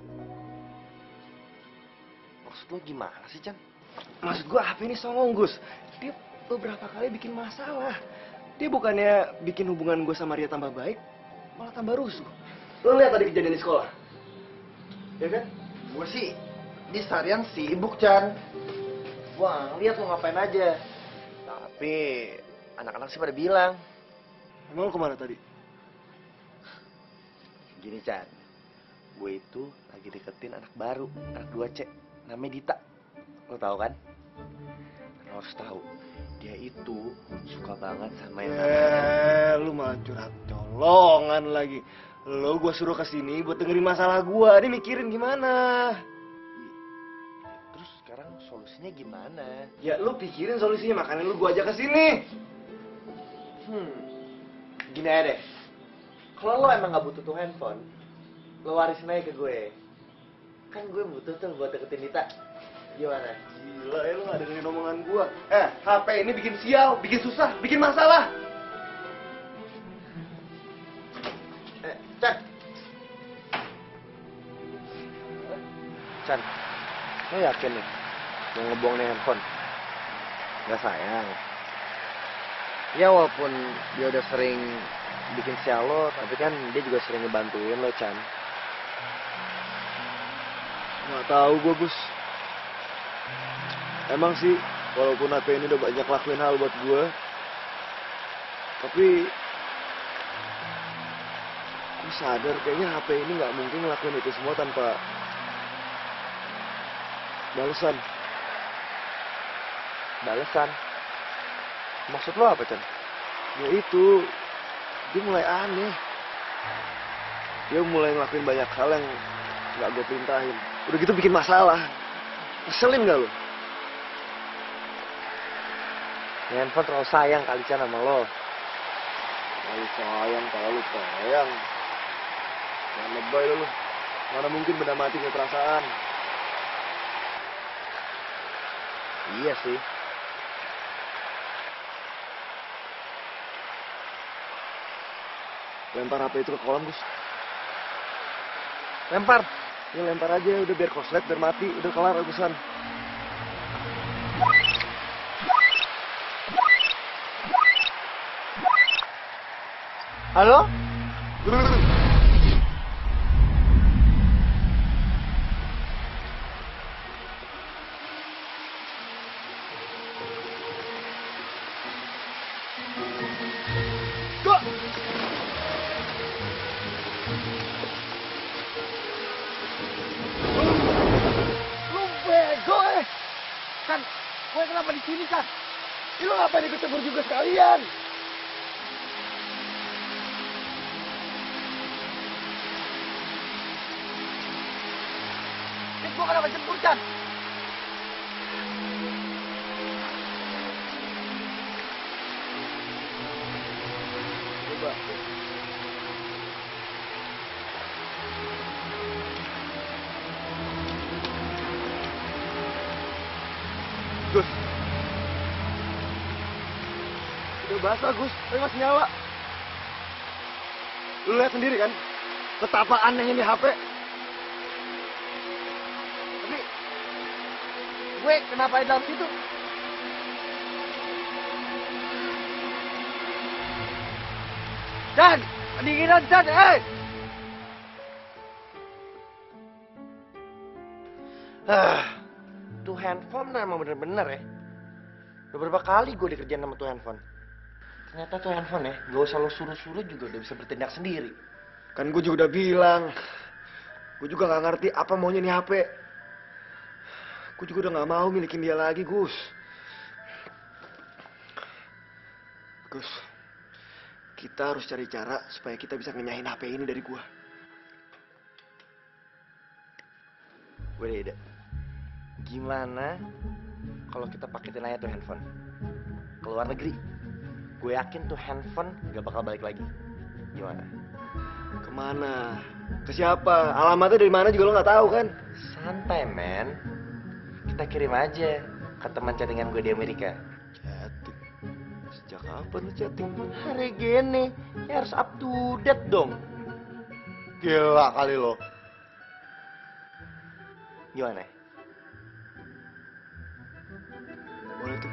Maksud lo gimana sih, Chan? Maksud gua HP ini songong, Gus. Dia beberapa kali bikin masalah. Dia bukannya bikin hubungan gue sama Ria tambah baik, malah tambah rusuh. Lo lihat tadi kejadian di sekolah, ya kan? Gue sih di seharian sibuk, Chan. Wah, lihat lo ngapain aja. Tapi anak-anak sih pada bilang. Emang lo kemana tadi? Gini, Chan. Gue itu lagi deketin anak baru, anak 2C. Namanya Dita. Lo tahu kan? Lo harus tahu. Dia itu suka banget sama yang namanya... Lu malah curhat colongan lagi. Lo gue suruh kesini buat dengerin masalah gue. Ini mikirin gimana? Terus sekarang solusinya gimana? Ya lu pikirin solusinya, makanya lu gue ajak kesini. Gini aja deh. Kalau lo emang gak butuh tuh handphone, lo warisin aja ke gue. Kan gue butuh tuh buat deketin Dita. Gimana? Gila ya, lu gak dengerin omongan gua. HP ini bikin sial, bikin susah, bikin masalah. Chan. Chan, lo yakin nih mau ngebuang nih handphone? Gak sayang. Ya walaupun dia udah sering bikin sial lo, tapi kan dia juga sering ngebantuin lo, Chan. Gak tahu gua, Gus. Emang sih, walaupun HP ini udah banyak lakuin hal buat gue, tapi gue sadar kayaknya HP ini nggak mungkin ngelakuin itu semua tanpa balasan. Balesan? Maksud lo apa, Chan? Ya itu, dia mulai aneh. Dia mulai ngelakuin banyak hal yang nggak gue perintahin. Udah gitu bikin masalah. Ngeselin gak lu? Ini handphone terlalu sayang kali Chan sama lo. Kalau sayang, kalau lu sayang. Jangan lebay lu. Mana mungkin benda mati punya perasaan. Iya sih. Lempar HP itu ke kolam, Gus. Lempar. Ya lempar aja, udah biar koslet, biar mati. Udah kelar urusan. Halo? Kok? Lu bego Kan, gue kenapa di sini kan? Lu ngapain ikut campur juga sekalian? Gue kenapa jemput kan? Coba. Gus. Udah basah, Gus. Tapi masih nyala. Lu lihat sendiri kan? Betapa anehnya ini HP. Tapi gue kenapa di dalam situ? Dan, pendinginan Dan, Tuh handphone emang bener-bener ya. Beberapa kali gue dikerjain sama tuh handphone. Ternyata tuh handphone ya, gak usah lo suruh-suruh juga udah bisa bertindak sendiri. Kan gue juga udah bilang. Gue juga gak ngerti apa maunya nih HP. Gue juga udah gak mau milikin dia lagi, Gus. Gus, kita harus cari cara supaya kita bisa ngenyahin HP ini dari gua. Gue ada ide. Gimana kalau kita paketin aja tuh handphone ke luar negeri? Gue yakin tuh handphone gak bakal balik lagi. Gimana? Kemana? Ke siapa? Alamatnya dari mana juga lo nggak tahu kan? Santai, men. Kita kirim aja ke teman chattingan gue di Amerika. Chatting? Sejak kapan lo chatting? Hari gini, ya harus up to date dong. Gila kali lo. Gimana? Boleh tuh.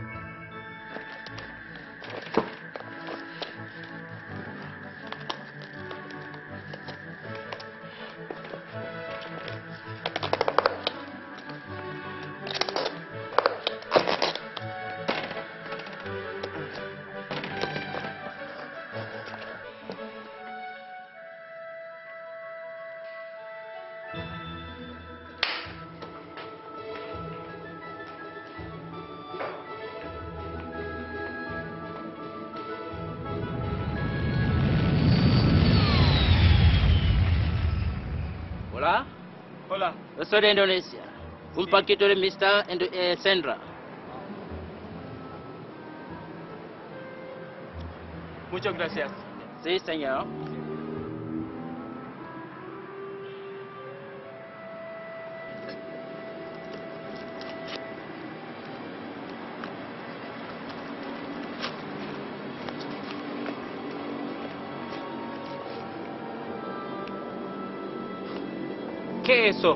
Hola. Hola. Yo soy de Indonesia. Un paquete de Mr. Sandra. Muchas gracias. Sí, señor. ¿Qué es eso?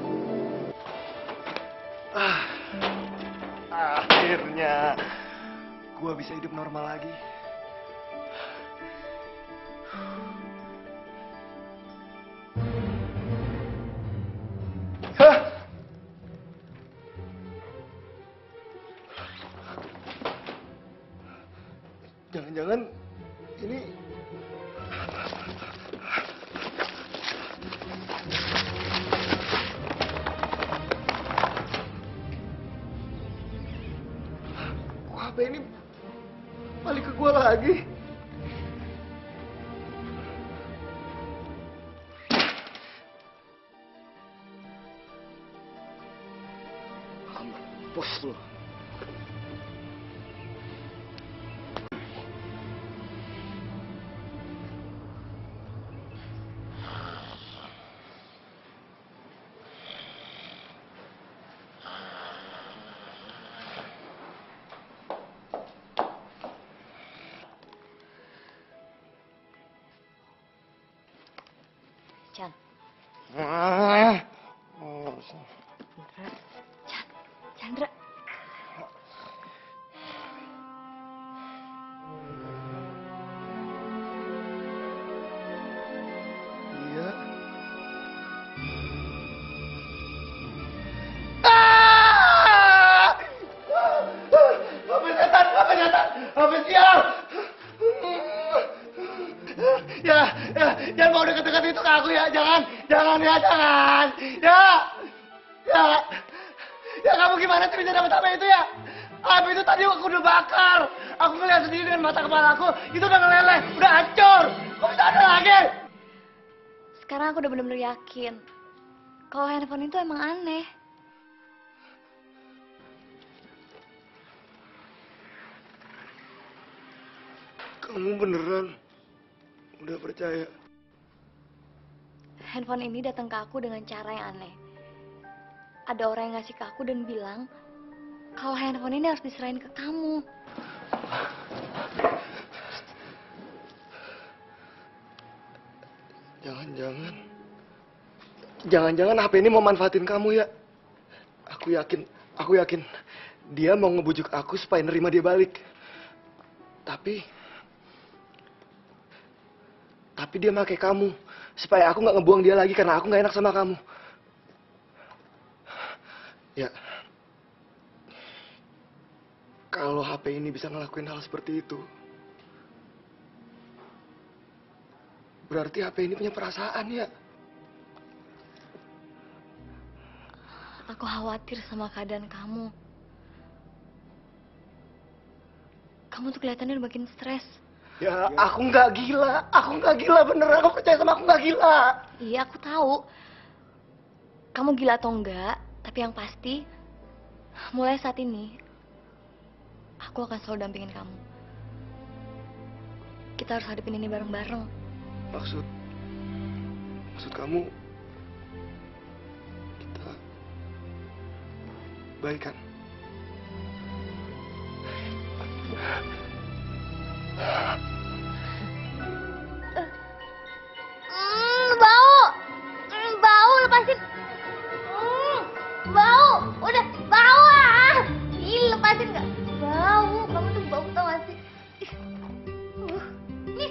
Akhirnya gua bisa hidup normal lagi. Hah? Jangan-jangan ini HP ini balik ke gua lagi. Mampus lu. Chan. Chandra. Iya. Apa setan? Apa sial? Ya, jangan mau deket-deket itu ke aku ya, jangan. Ya kamu gimana sih bisa dapat apa itu ya? Apa itu tadi aku udah bakar. Aku ngeliat sendiri dengan mata kepala aku, itu udah ngeleleh, udah hancur. Kok bisa ada lagi? Sekarang aku udah bener-bener yakin kalau handphone itu emang aneh. Kamu beneran udah percaya? Handphone ini datang ke aku dengan cara yang aneh. Ada orang yang ngasih ke aku dan bilang kalau handphone ini harus diserahin ke kamu. Jangan-jangan HP ini mau manfaatin kamu ya? Aku yakin dia mau ngebujuk aku supaya nerima dia balik. Tapi dia pakai kamu supaya aku nggak ngebuang dia lagi karena aku nggak enak sama kamu. Ya, kalau HP ini bisa ngelakuin hal seperti itu, berarti HP ini punya perasaan ya. Aku khawatir sama keadaan kamu. Kamu tuh kelihatannya udah makin stres. Ya, aku nggak gila beneran. Aku percaya sama aku nggak gila. Iya, aku tahu. Kamu gila atau enggak, tapi yang pasti, mulai saat ini, aku akan selalu dampingin kamu. Kita harus hadapin ini bareng-bareng. Maksud kamu, kita baikan? Bau, lepasin. Bau, udah bau ah. Ih, lepasin nggak? Bau, kamu tuh bau tau gak sih? Nih.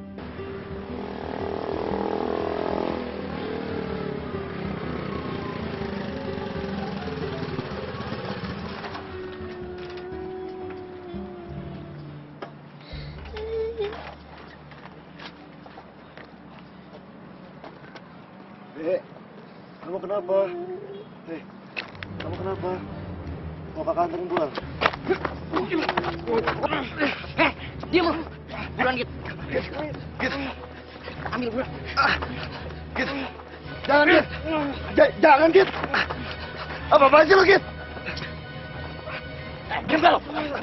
Dek, kamu kenapa? Kamu kenapa? Mau kakak anterin pulang? Diam lu. Buruan, Git. Git. Ambil buruan. Git. Jangan, Git. Jangan, Git. Apa-apaan sih lu, Git? Diam gak lu?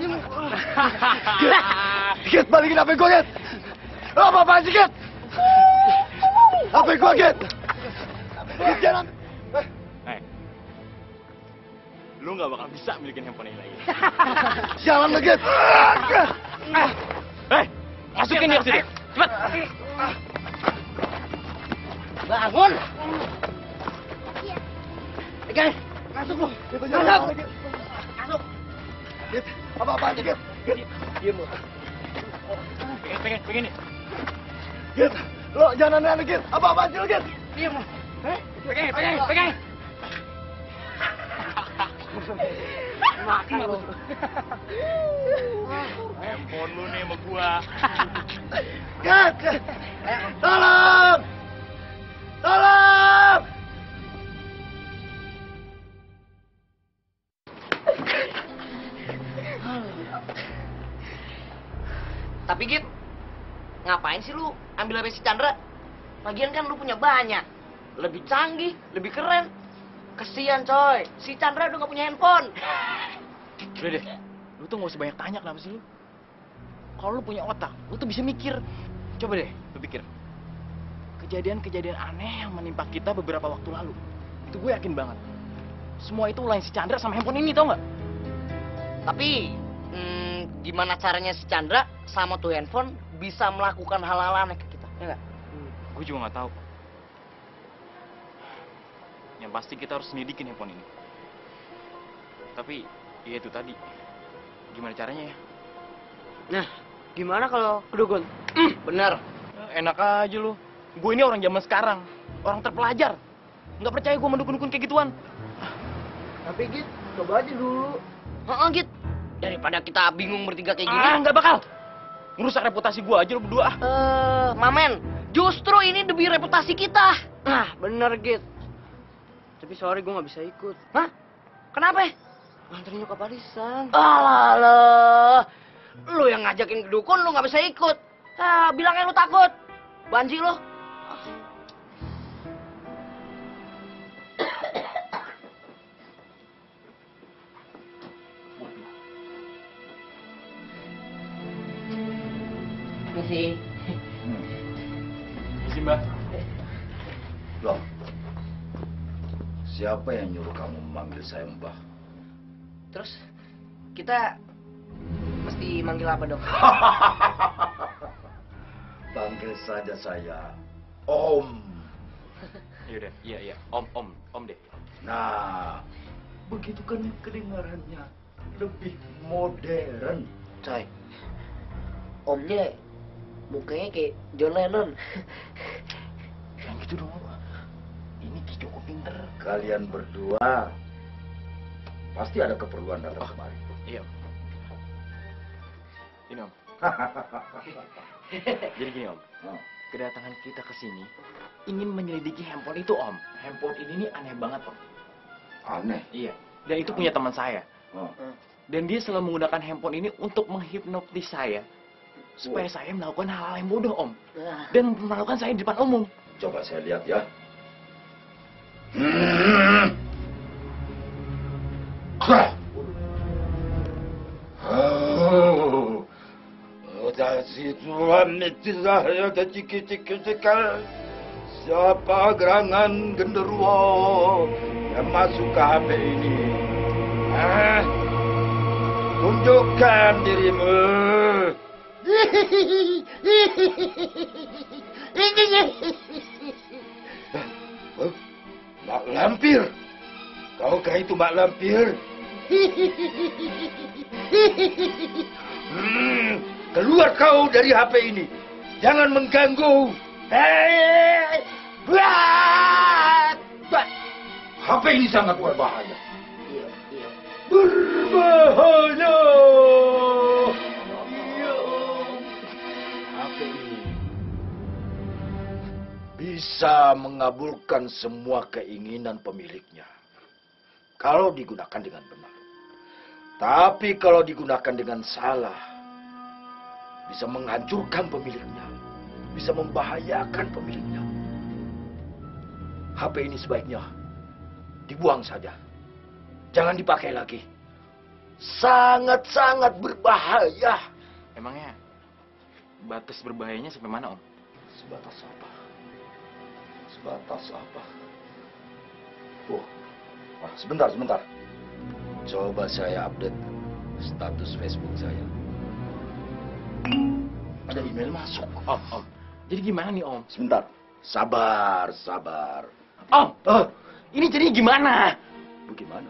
Git, balikin HP gue, Git. Lo apa-apaan sih, Git? HP gue, Git. Git, jangan. Lu nggak bakal bisa milikin handphone ini lagi. Jangan lu, Git. Masukin dia ke situ. Cepat. Bangun. Pegang. Masuk lu. Masuk. Masuk. Git, apa-apaan sih, Git? Git, diam lu. Pegang nih. Git, lo jangan aneh-aneh, Git. Apa-apaan sih lu, Git? Diam lu. Pegang. Makan lu. Handphone lu nih sama gua. Git! Tolong! Tolong! Tapi Git, ngapain sih lu ambil HP si Chandra? Lagian kan lu punya banyak. Lebih canggih, lebih keren. Kesian coy, si Chandra udah gak punya handphone. Udah deh, lu tuh gak usah banyak tanya kenapa sih lu? Kalau lu punya otak, lu tuh bisa mikir. Coba deh, lu pikir. Kejadian-kejadian aneh yang menimpa kita beberapa waktu lalu. Itu gue yakin banget. Semua itu ulah si Chandra sama handphone ini, tau gak? Tapi, gimana caranya si Chandra sama tuh handphone bisa melakukan hal-hal aneh ke kita, ya nggak? Gue juga nggak tahu. Yang pasti kita harus selidikin handphone ini. Tapi, ya itu tadi. Gimana caranya ya? Nah, gimana kalau kedukun? Bener. Enak aja lu. Gue ini orang zaman sekarang. Orang terpelajar. Nggak percaya gue mendukun-dukun kayak gituan. Tapi Git, coba aja dulu. Heeh, Git. Daripada kita bingung bertiga kayak gini. Nggak bakal. Ngerusak reputasi gue aja lu berdua. Mamen, justru ini demi reputasi kita. Nah, bener Git. Tapi sorry gue nggak bisa ikut. Hah? Kenapa? Nganterin nyokap arisan. Alah, lu yang ngajakin kedukun lu nggak bisa ikut. Bilangnya lu takut. Banji lu. Misi. Misi, Mbak. Loh, siapa yang nyuruh kamu memanggil saya Mbah? Terus kita mesti manggil apa dong? Panggil saja saya Om. Yaudah, iya, Om deh. Nah, begitu kan kedengarannya lebih modern. Coy, Omnya mukanya kayak John Lennon. Yang gitu dong, ini Ki cukup pinter. Kalian berdua pasti ada keperluan datang kemari. Iya. Ini Om. Jadi gini Om, kedatangan kita ke sini ingin menyelidiki handphone itu Om. Handphone ini nih aneh banget Om. Aneh? Iya. Dan itu punya teman saya. Dan dia selalu menggunakan handphone ini untuk menghipnotis saya supaya saya melakukan hal-hal yang bodoh Om. Dan melakukan saya di depan umum. Coba saya lihat ya. Siapa gerangan genderuwo yang masuk ke HP ini? Tunjukkan dirimu. Mak Lampir. Kaukah itu Mak Lampir? Keluar kau dari HP ini. Jangan mengganggu. HP ini sangat berbahaya. Berbahaya. HP ini bisa mengabulkan semua keinginan pemiliknya kalau digunakan dengan benar. Tapi kalau digunakan dengan salah, bisa menghancurkan pemiliknya, bisa membahayakan pemiliknya. HP ini sebaiknya dibuang saja. Jangan dipakai lagi. Sangat-sangat berbahaya. Emangnya batas berbahayanya sampai mana Om? Sebatas apa? Sebatas apa? Oh, sebentar. Coba saya update status Facebook saya. Ada email masuk. Om. Jadi gimana nih Om? Sebentar. Sabar. Om, ini jadi gimana? Bagaimana?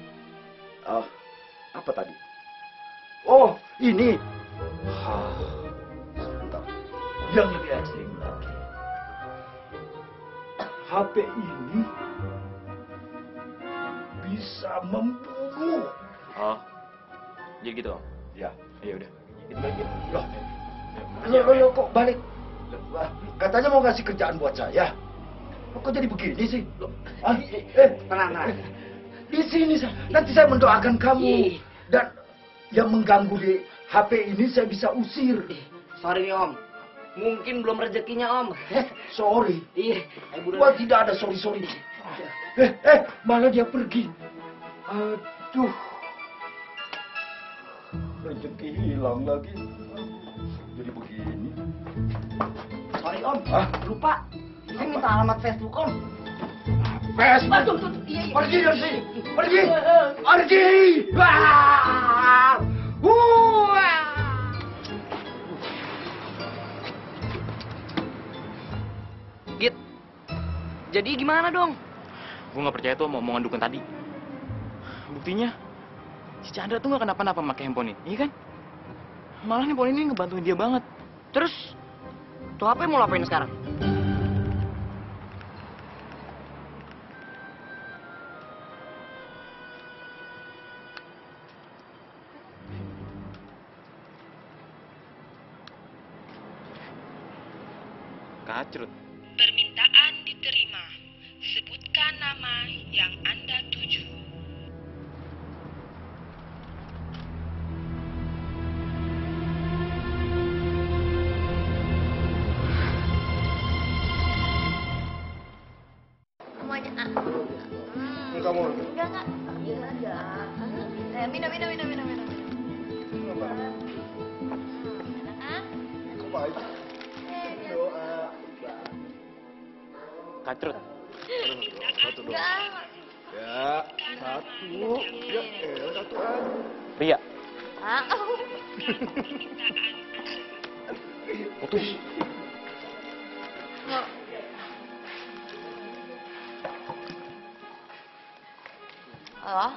Apa tadi? Oh, ini. Sebentar. Yang lebih ekstrim lagi. HP ini bisa membunuh. Oh, jadi gitu Om? Ya. Ya udah. Itu balik ya. Loh, kok balik? Katanya mau ngasih kerjaan buat saya. Kok jadi begini sih? Tenang. Di sini nanti saya mendoakan kamu. Dan yang mengganggu di HP ini saya bisa usir. Sorry nih Om. Mungkin belum rezekinya Om. Sorry. Iya. Wah, tidak ada sorry. Malah dia pergi. Aduh. rezeki hilang lagi. Jadi begini. Sorry Om, lupa. Saya minta alamat Facebook Om. Facebook. Aduh, iya. Pergi dari sini. Pergi. Pergi. Wah. Wah. Git, jadi gimana dong? Gue nggak percaya tuh sama omongan dukun tadi. Buktinya, si Chandra tuh nggak kenapa-napa pakai handphone ini, iya kan? Malah handphone ini ngebantuin dia banget. Terus, tuh HP mau lapain sekarang? Kacrut. Permintaan diterima. Sebutkan nama yang Anda tuju. Semuanya A. Kamu. Enggak. Iya aja. Minum. Kok baik? Doa. Kacrut. Satu doang. Ya, satu. Ya, satuan. Ria. Putus. Halo?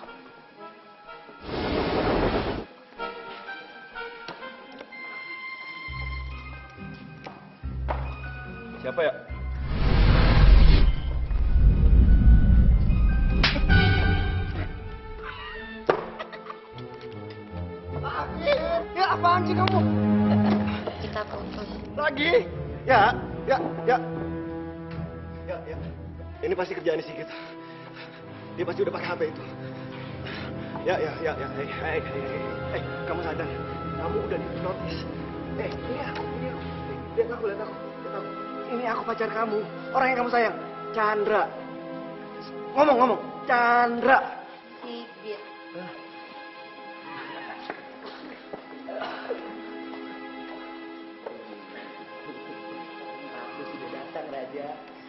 Siapa ya? Ya apaan sih kamu? Kita putus. Lagi? Ya. Ini pasti kerjaan si kita. Dia pasti udah pakai HP itu. Ya. Hey, kamu sadar? Kamu udah dihipnotis. Ini aku. Lihat aku. Ini aku pacar kamu. Orang yang kamu sayang. Chandra. Ngomong. Chandra. Sigit. Aku sudah datang, Raja.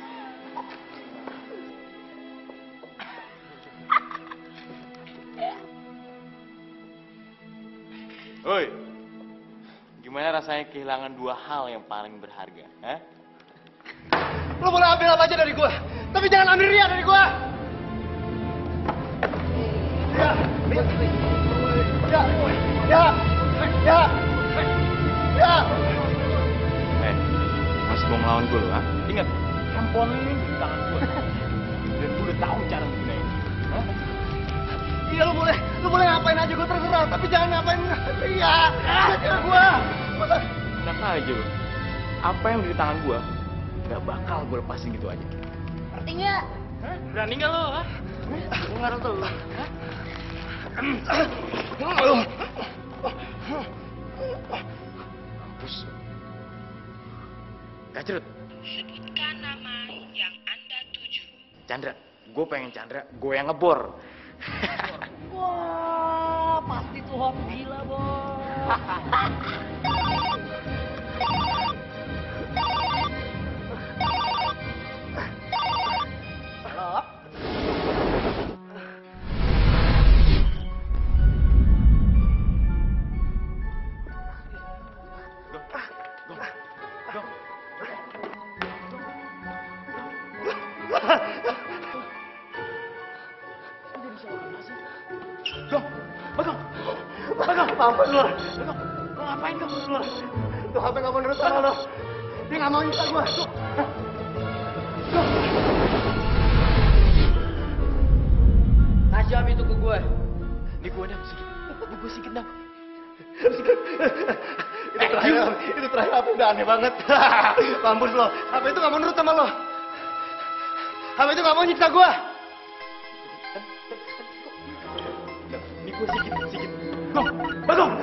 Oi, gimana rasanya kehilangan dua hal yang paling berharga? Hah? Lo boleh ambil apa aja dari gua, tapi jangan ambil Ria dari gua. Ya. Masih mau ngelawan gue lo, ha? Ingat, handphone ini di tangan gue. Dan gue udah tahu cara menggunain. Hah? Iya lo boleh ngapain aja gua terserah, tapi jangan ngapain Ria. Jangan gua. Enak aja lo. Apa yang di tangan gue, gak bakal gue lepasin gitu aja. Ngerti nggak? Berani gak lo, ha? Gue nggak tahu. Mampus. Kacrut. Sebutkan nama yang Anda tuju. Chandra. Gue pengen Chandra, gue yang ngebor. Wah, pasti tuh hot gila, Bos. Halo? Mampus lo. Lo ngapain kamu lo? Tuh HP nggak mau nurut sama lo. Dia nggak mau nyita gua. Kasih HP itu ke gue. Ini gue dam, sedikit. Ini gue sedikit dam. Itu terakhir HP udah aneh banget. Mampus lo. HP itu nggak mau nurut sama lo. HP itu nggak mau nyiksa gua. Ini gue sedikit. Bagong.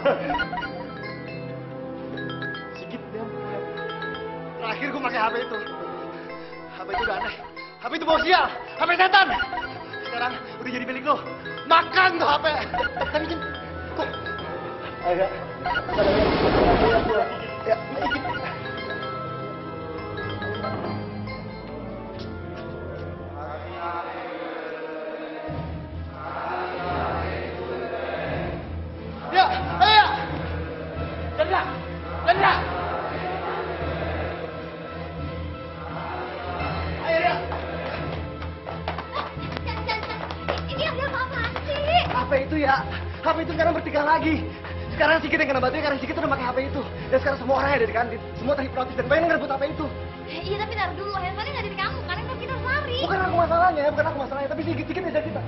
Sedikit dam. Terakhir gua pakai HP itu. HP itu udah aneh. HP itu bawa sial. HP setan. Sekarang udah jadi milik lo. Makan tuh HP. Tapi Jen, kok Ayo. Ya. Ya, ayo. Chandra. Chandra. Ayo, ya. Ini ada apa-apaan sih? HP itu ya, HP itu sekarang bertiga lagi. Sekarang Sigit yang kena batunya karena Sigit udah pakai HP itu. Dan sekarang semua orang yang ada di kantin, semua terhipnotis dan pengen ngerebut HP itu. Iya tapi taruh dulu, handphonenya nggak ada di kamu, karena kita harus lari. Bukan aku masalahnya, tapi Sigit ngejar kita.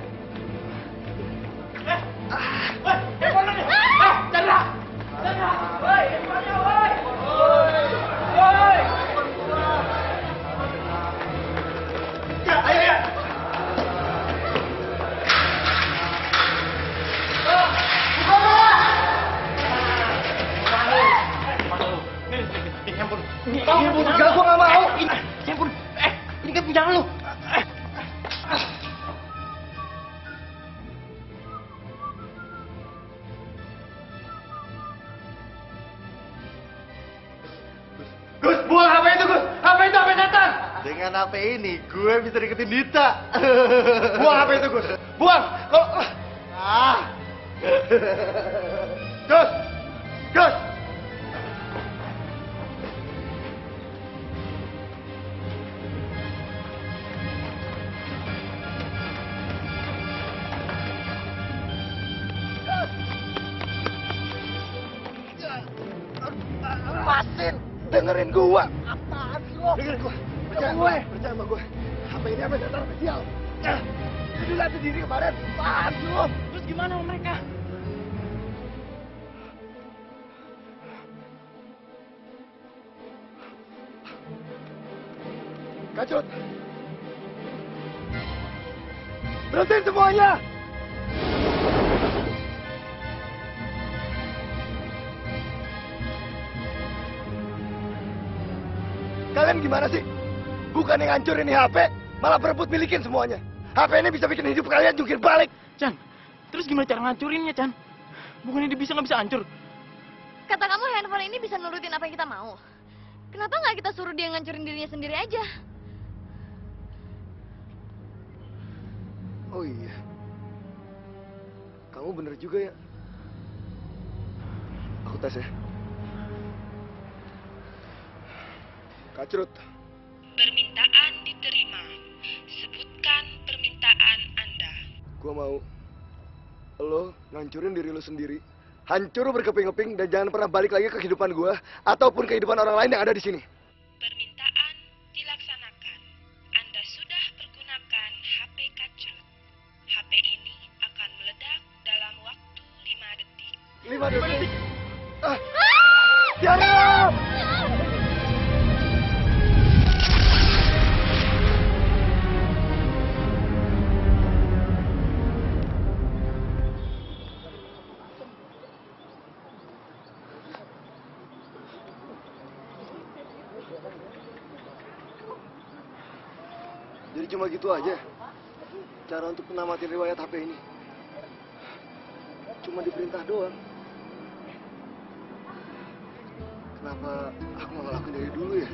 Chandra! Chandra! Woi, handphonenya, woi! Woi! Ya, ayo ya! Enggak, gua nggak mau. Ini kan punya lu. Gus, buang HP itu, Gus. HP itu HP setan. Dengan HP ini, gue bisa deketin Dita. Buang HP itu, Gus. Buang. Kalau Gus. Gus. Lepasin, dengerin gua. Apaan sih lo? Dengerin gua. Percaya sama gue. HP ini HP setan spesial. Jadi lihat sendiri kemarin. Apaan sih lo? Terus gimana sama mereka? Kacut. Berhentiin semuanya. Kalian gimana sih? Bukan yang ngancurin ini HP, malah berebut milikin semuanya. HP ini bisa bikin hidup kalian jungkir balik. Chan, terus gimana cara ngancurinnya, Chan? Bukannya dia bisa nggak bisa hancur? Kata kamu handphone ini bisa nurutin apa yang kita mau. Kenapa nggak kita suruh dia ngancurin dirinya sendiri aja? Oh iya. Kamu bener juga ya. Aku tes ya. Kacrut. Permintaan diterima. Sebutkan permintaan Anda. Gua mau lo ngancurin diri lo sendiri. Hancur berkeping-keping dan jangan pernah balik lagi ke kehidupan gua ataupun kehidupan orang lain yang ada di sini. Permintaan dilaksanakan. Anda sudah pergunakan HP Kacrut. HP ini akan meledak dalam waktu 5 detik. 5 detik. Tiara! Jadi cuma gitu aja cara untuk menamatin riwayat HP ini. Cuma diperintah doang. Kenapa aku nggak ngelakuin dari dulu ya?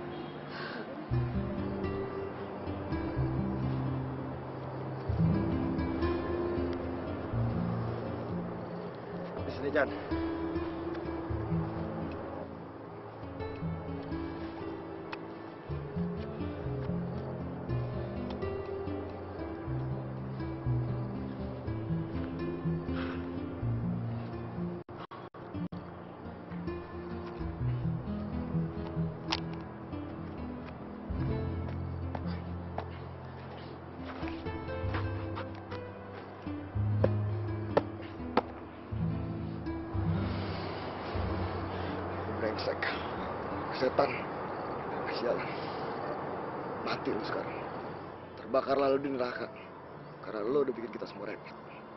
Di sini, Chan. Brengsek. Setan. Sialan. Mati lu sekarang. Terbakarlah lu di neraka. Karena lu udah bikin kita semua repot.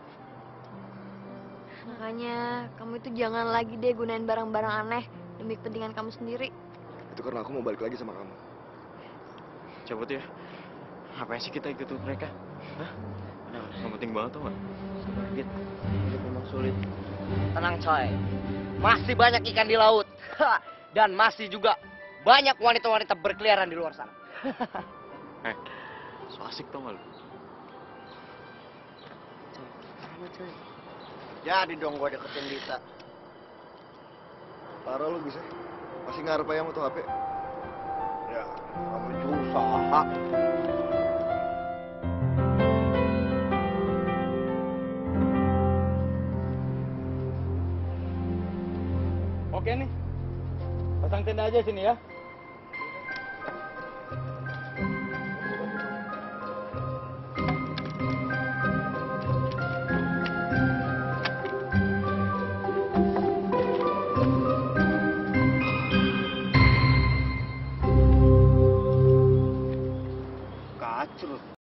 Makanya kamu itu jangan lagi deh gunain barang-barang aneh demi kepentingan kamu sendiri. Itu karena aku mau balik lagi sama kamu. Coba tuh ya. Ngapain sih kita ikut mereka? Hah? Nggak penting banget tau nggak? Dit, hidup memang sulit. Tenang coy, masih banyak ikan di laut. Dan masih juga banyak wanita-wanita berkeliaran di luar sana. So asik tau nggak lu? Jadi dong gua deketin Dita. Parah lu bisa. Masih ngarep aja sama tuh HP. Ya, kamu juga usaha. Oke nih. Pasang tenda aja sini ya. Kacrut.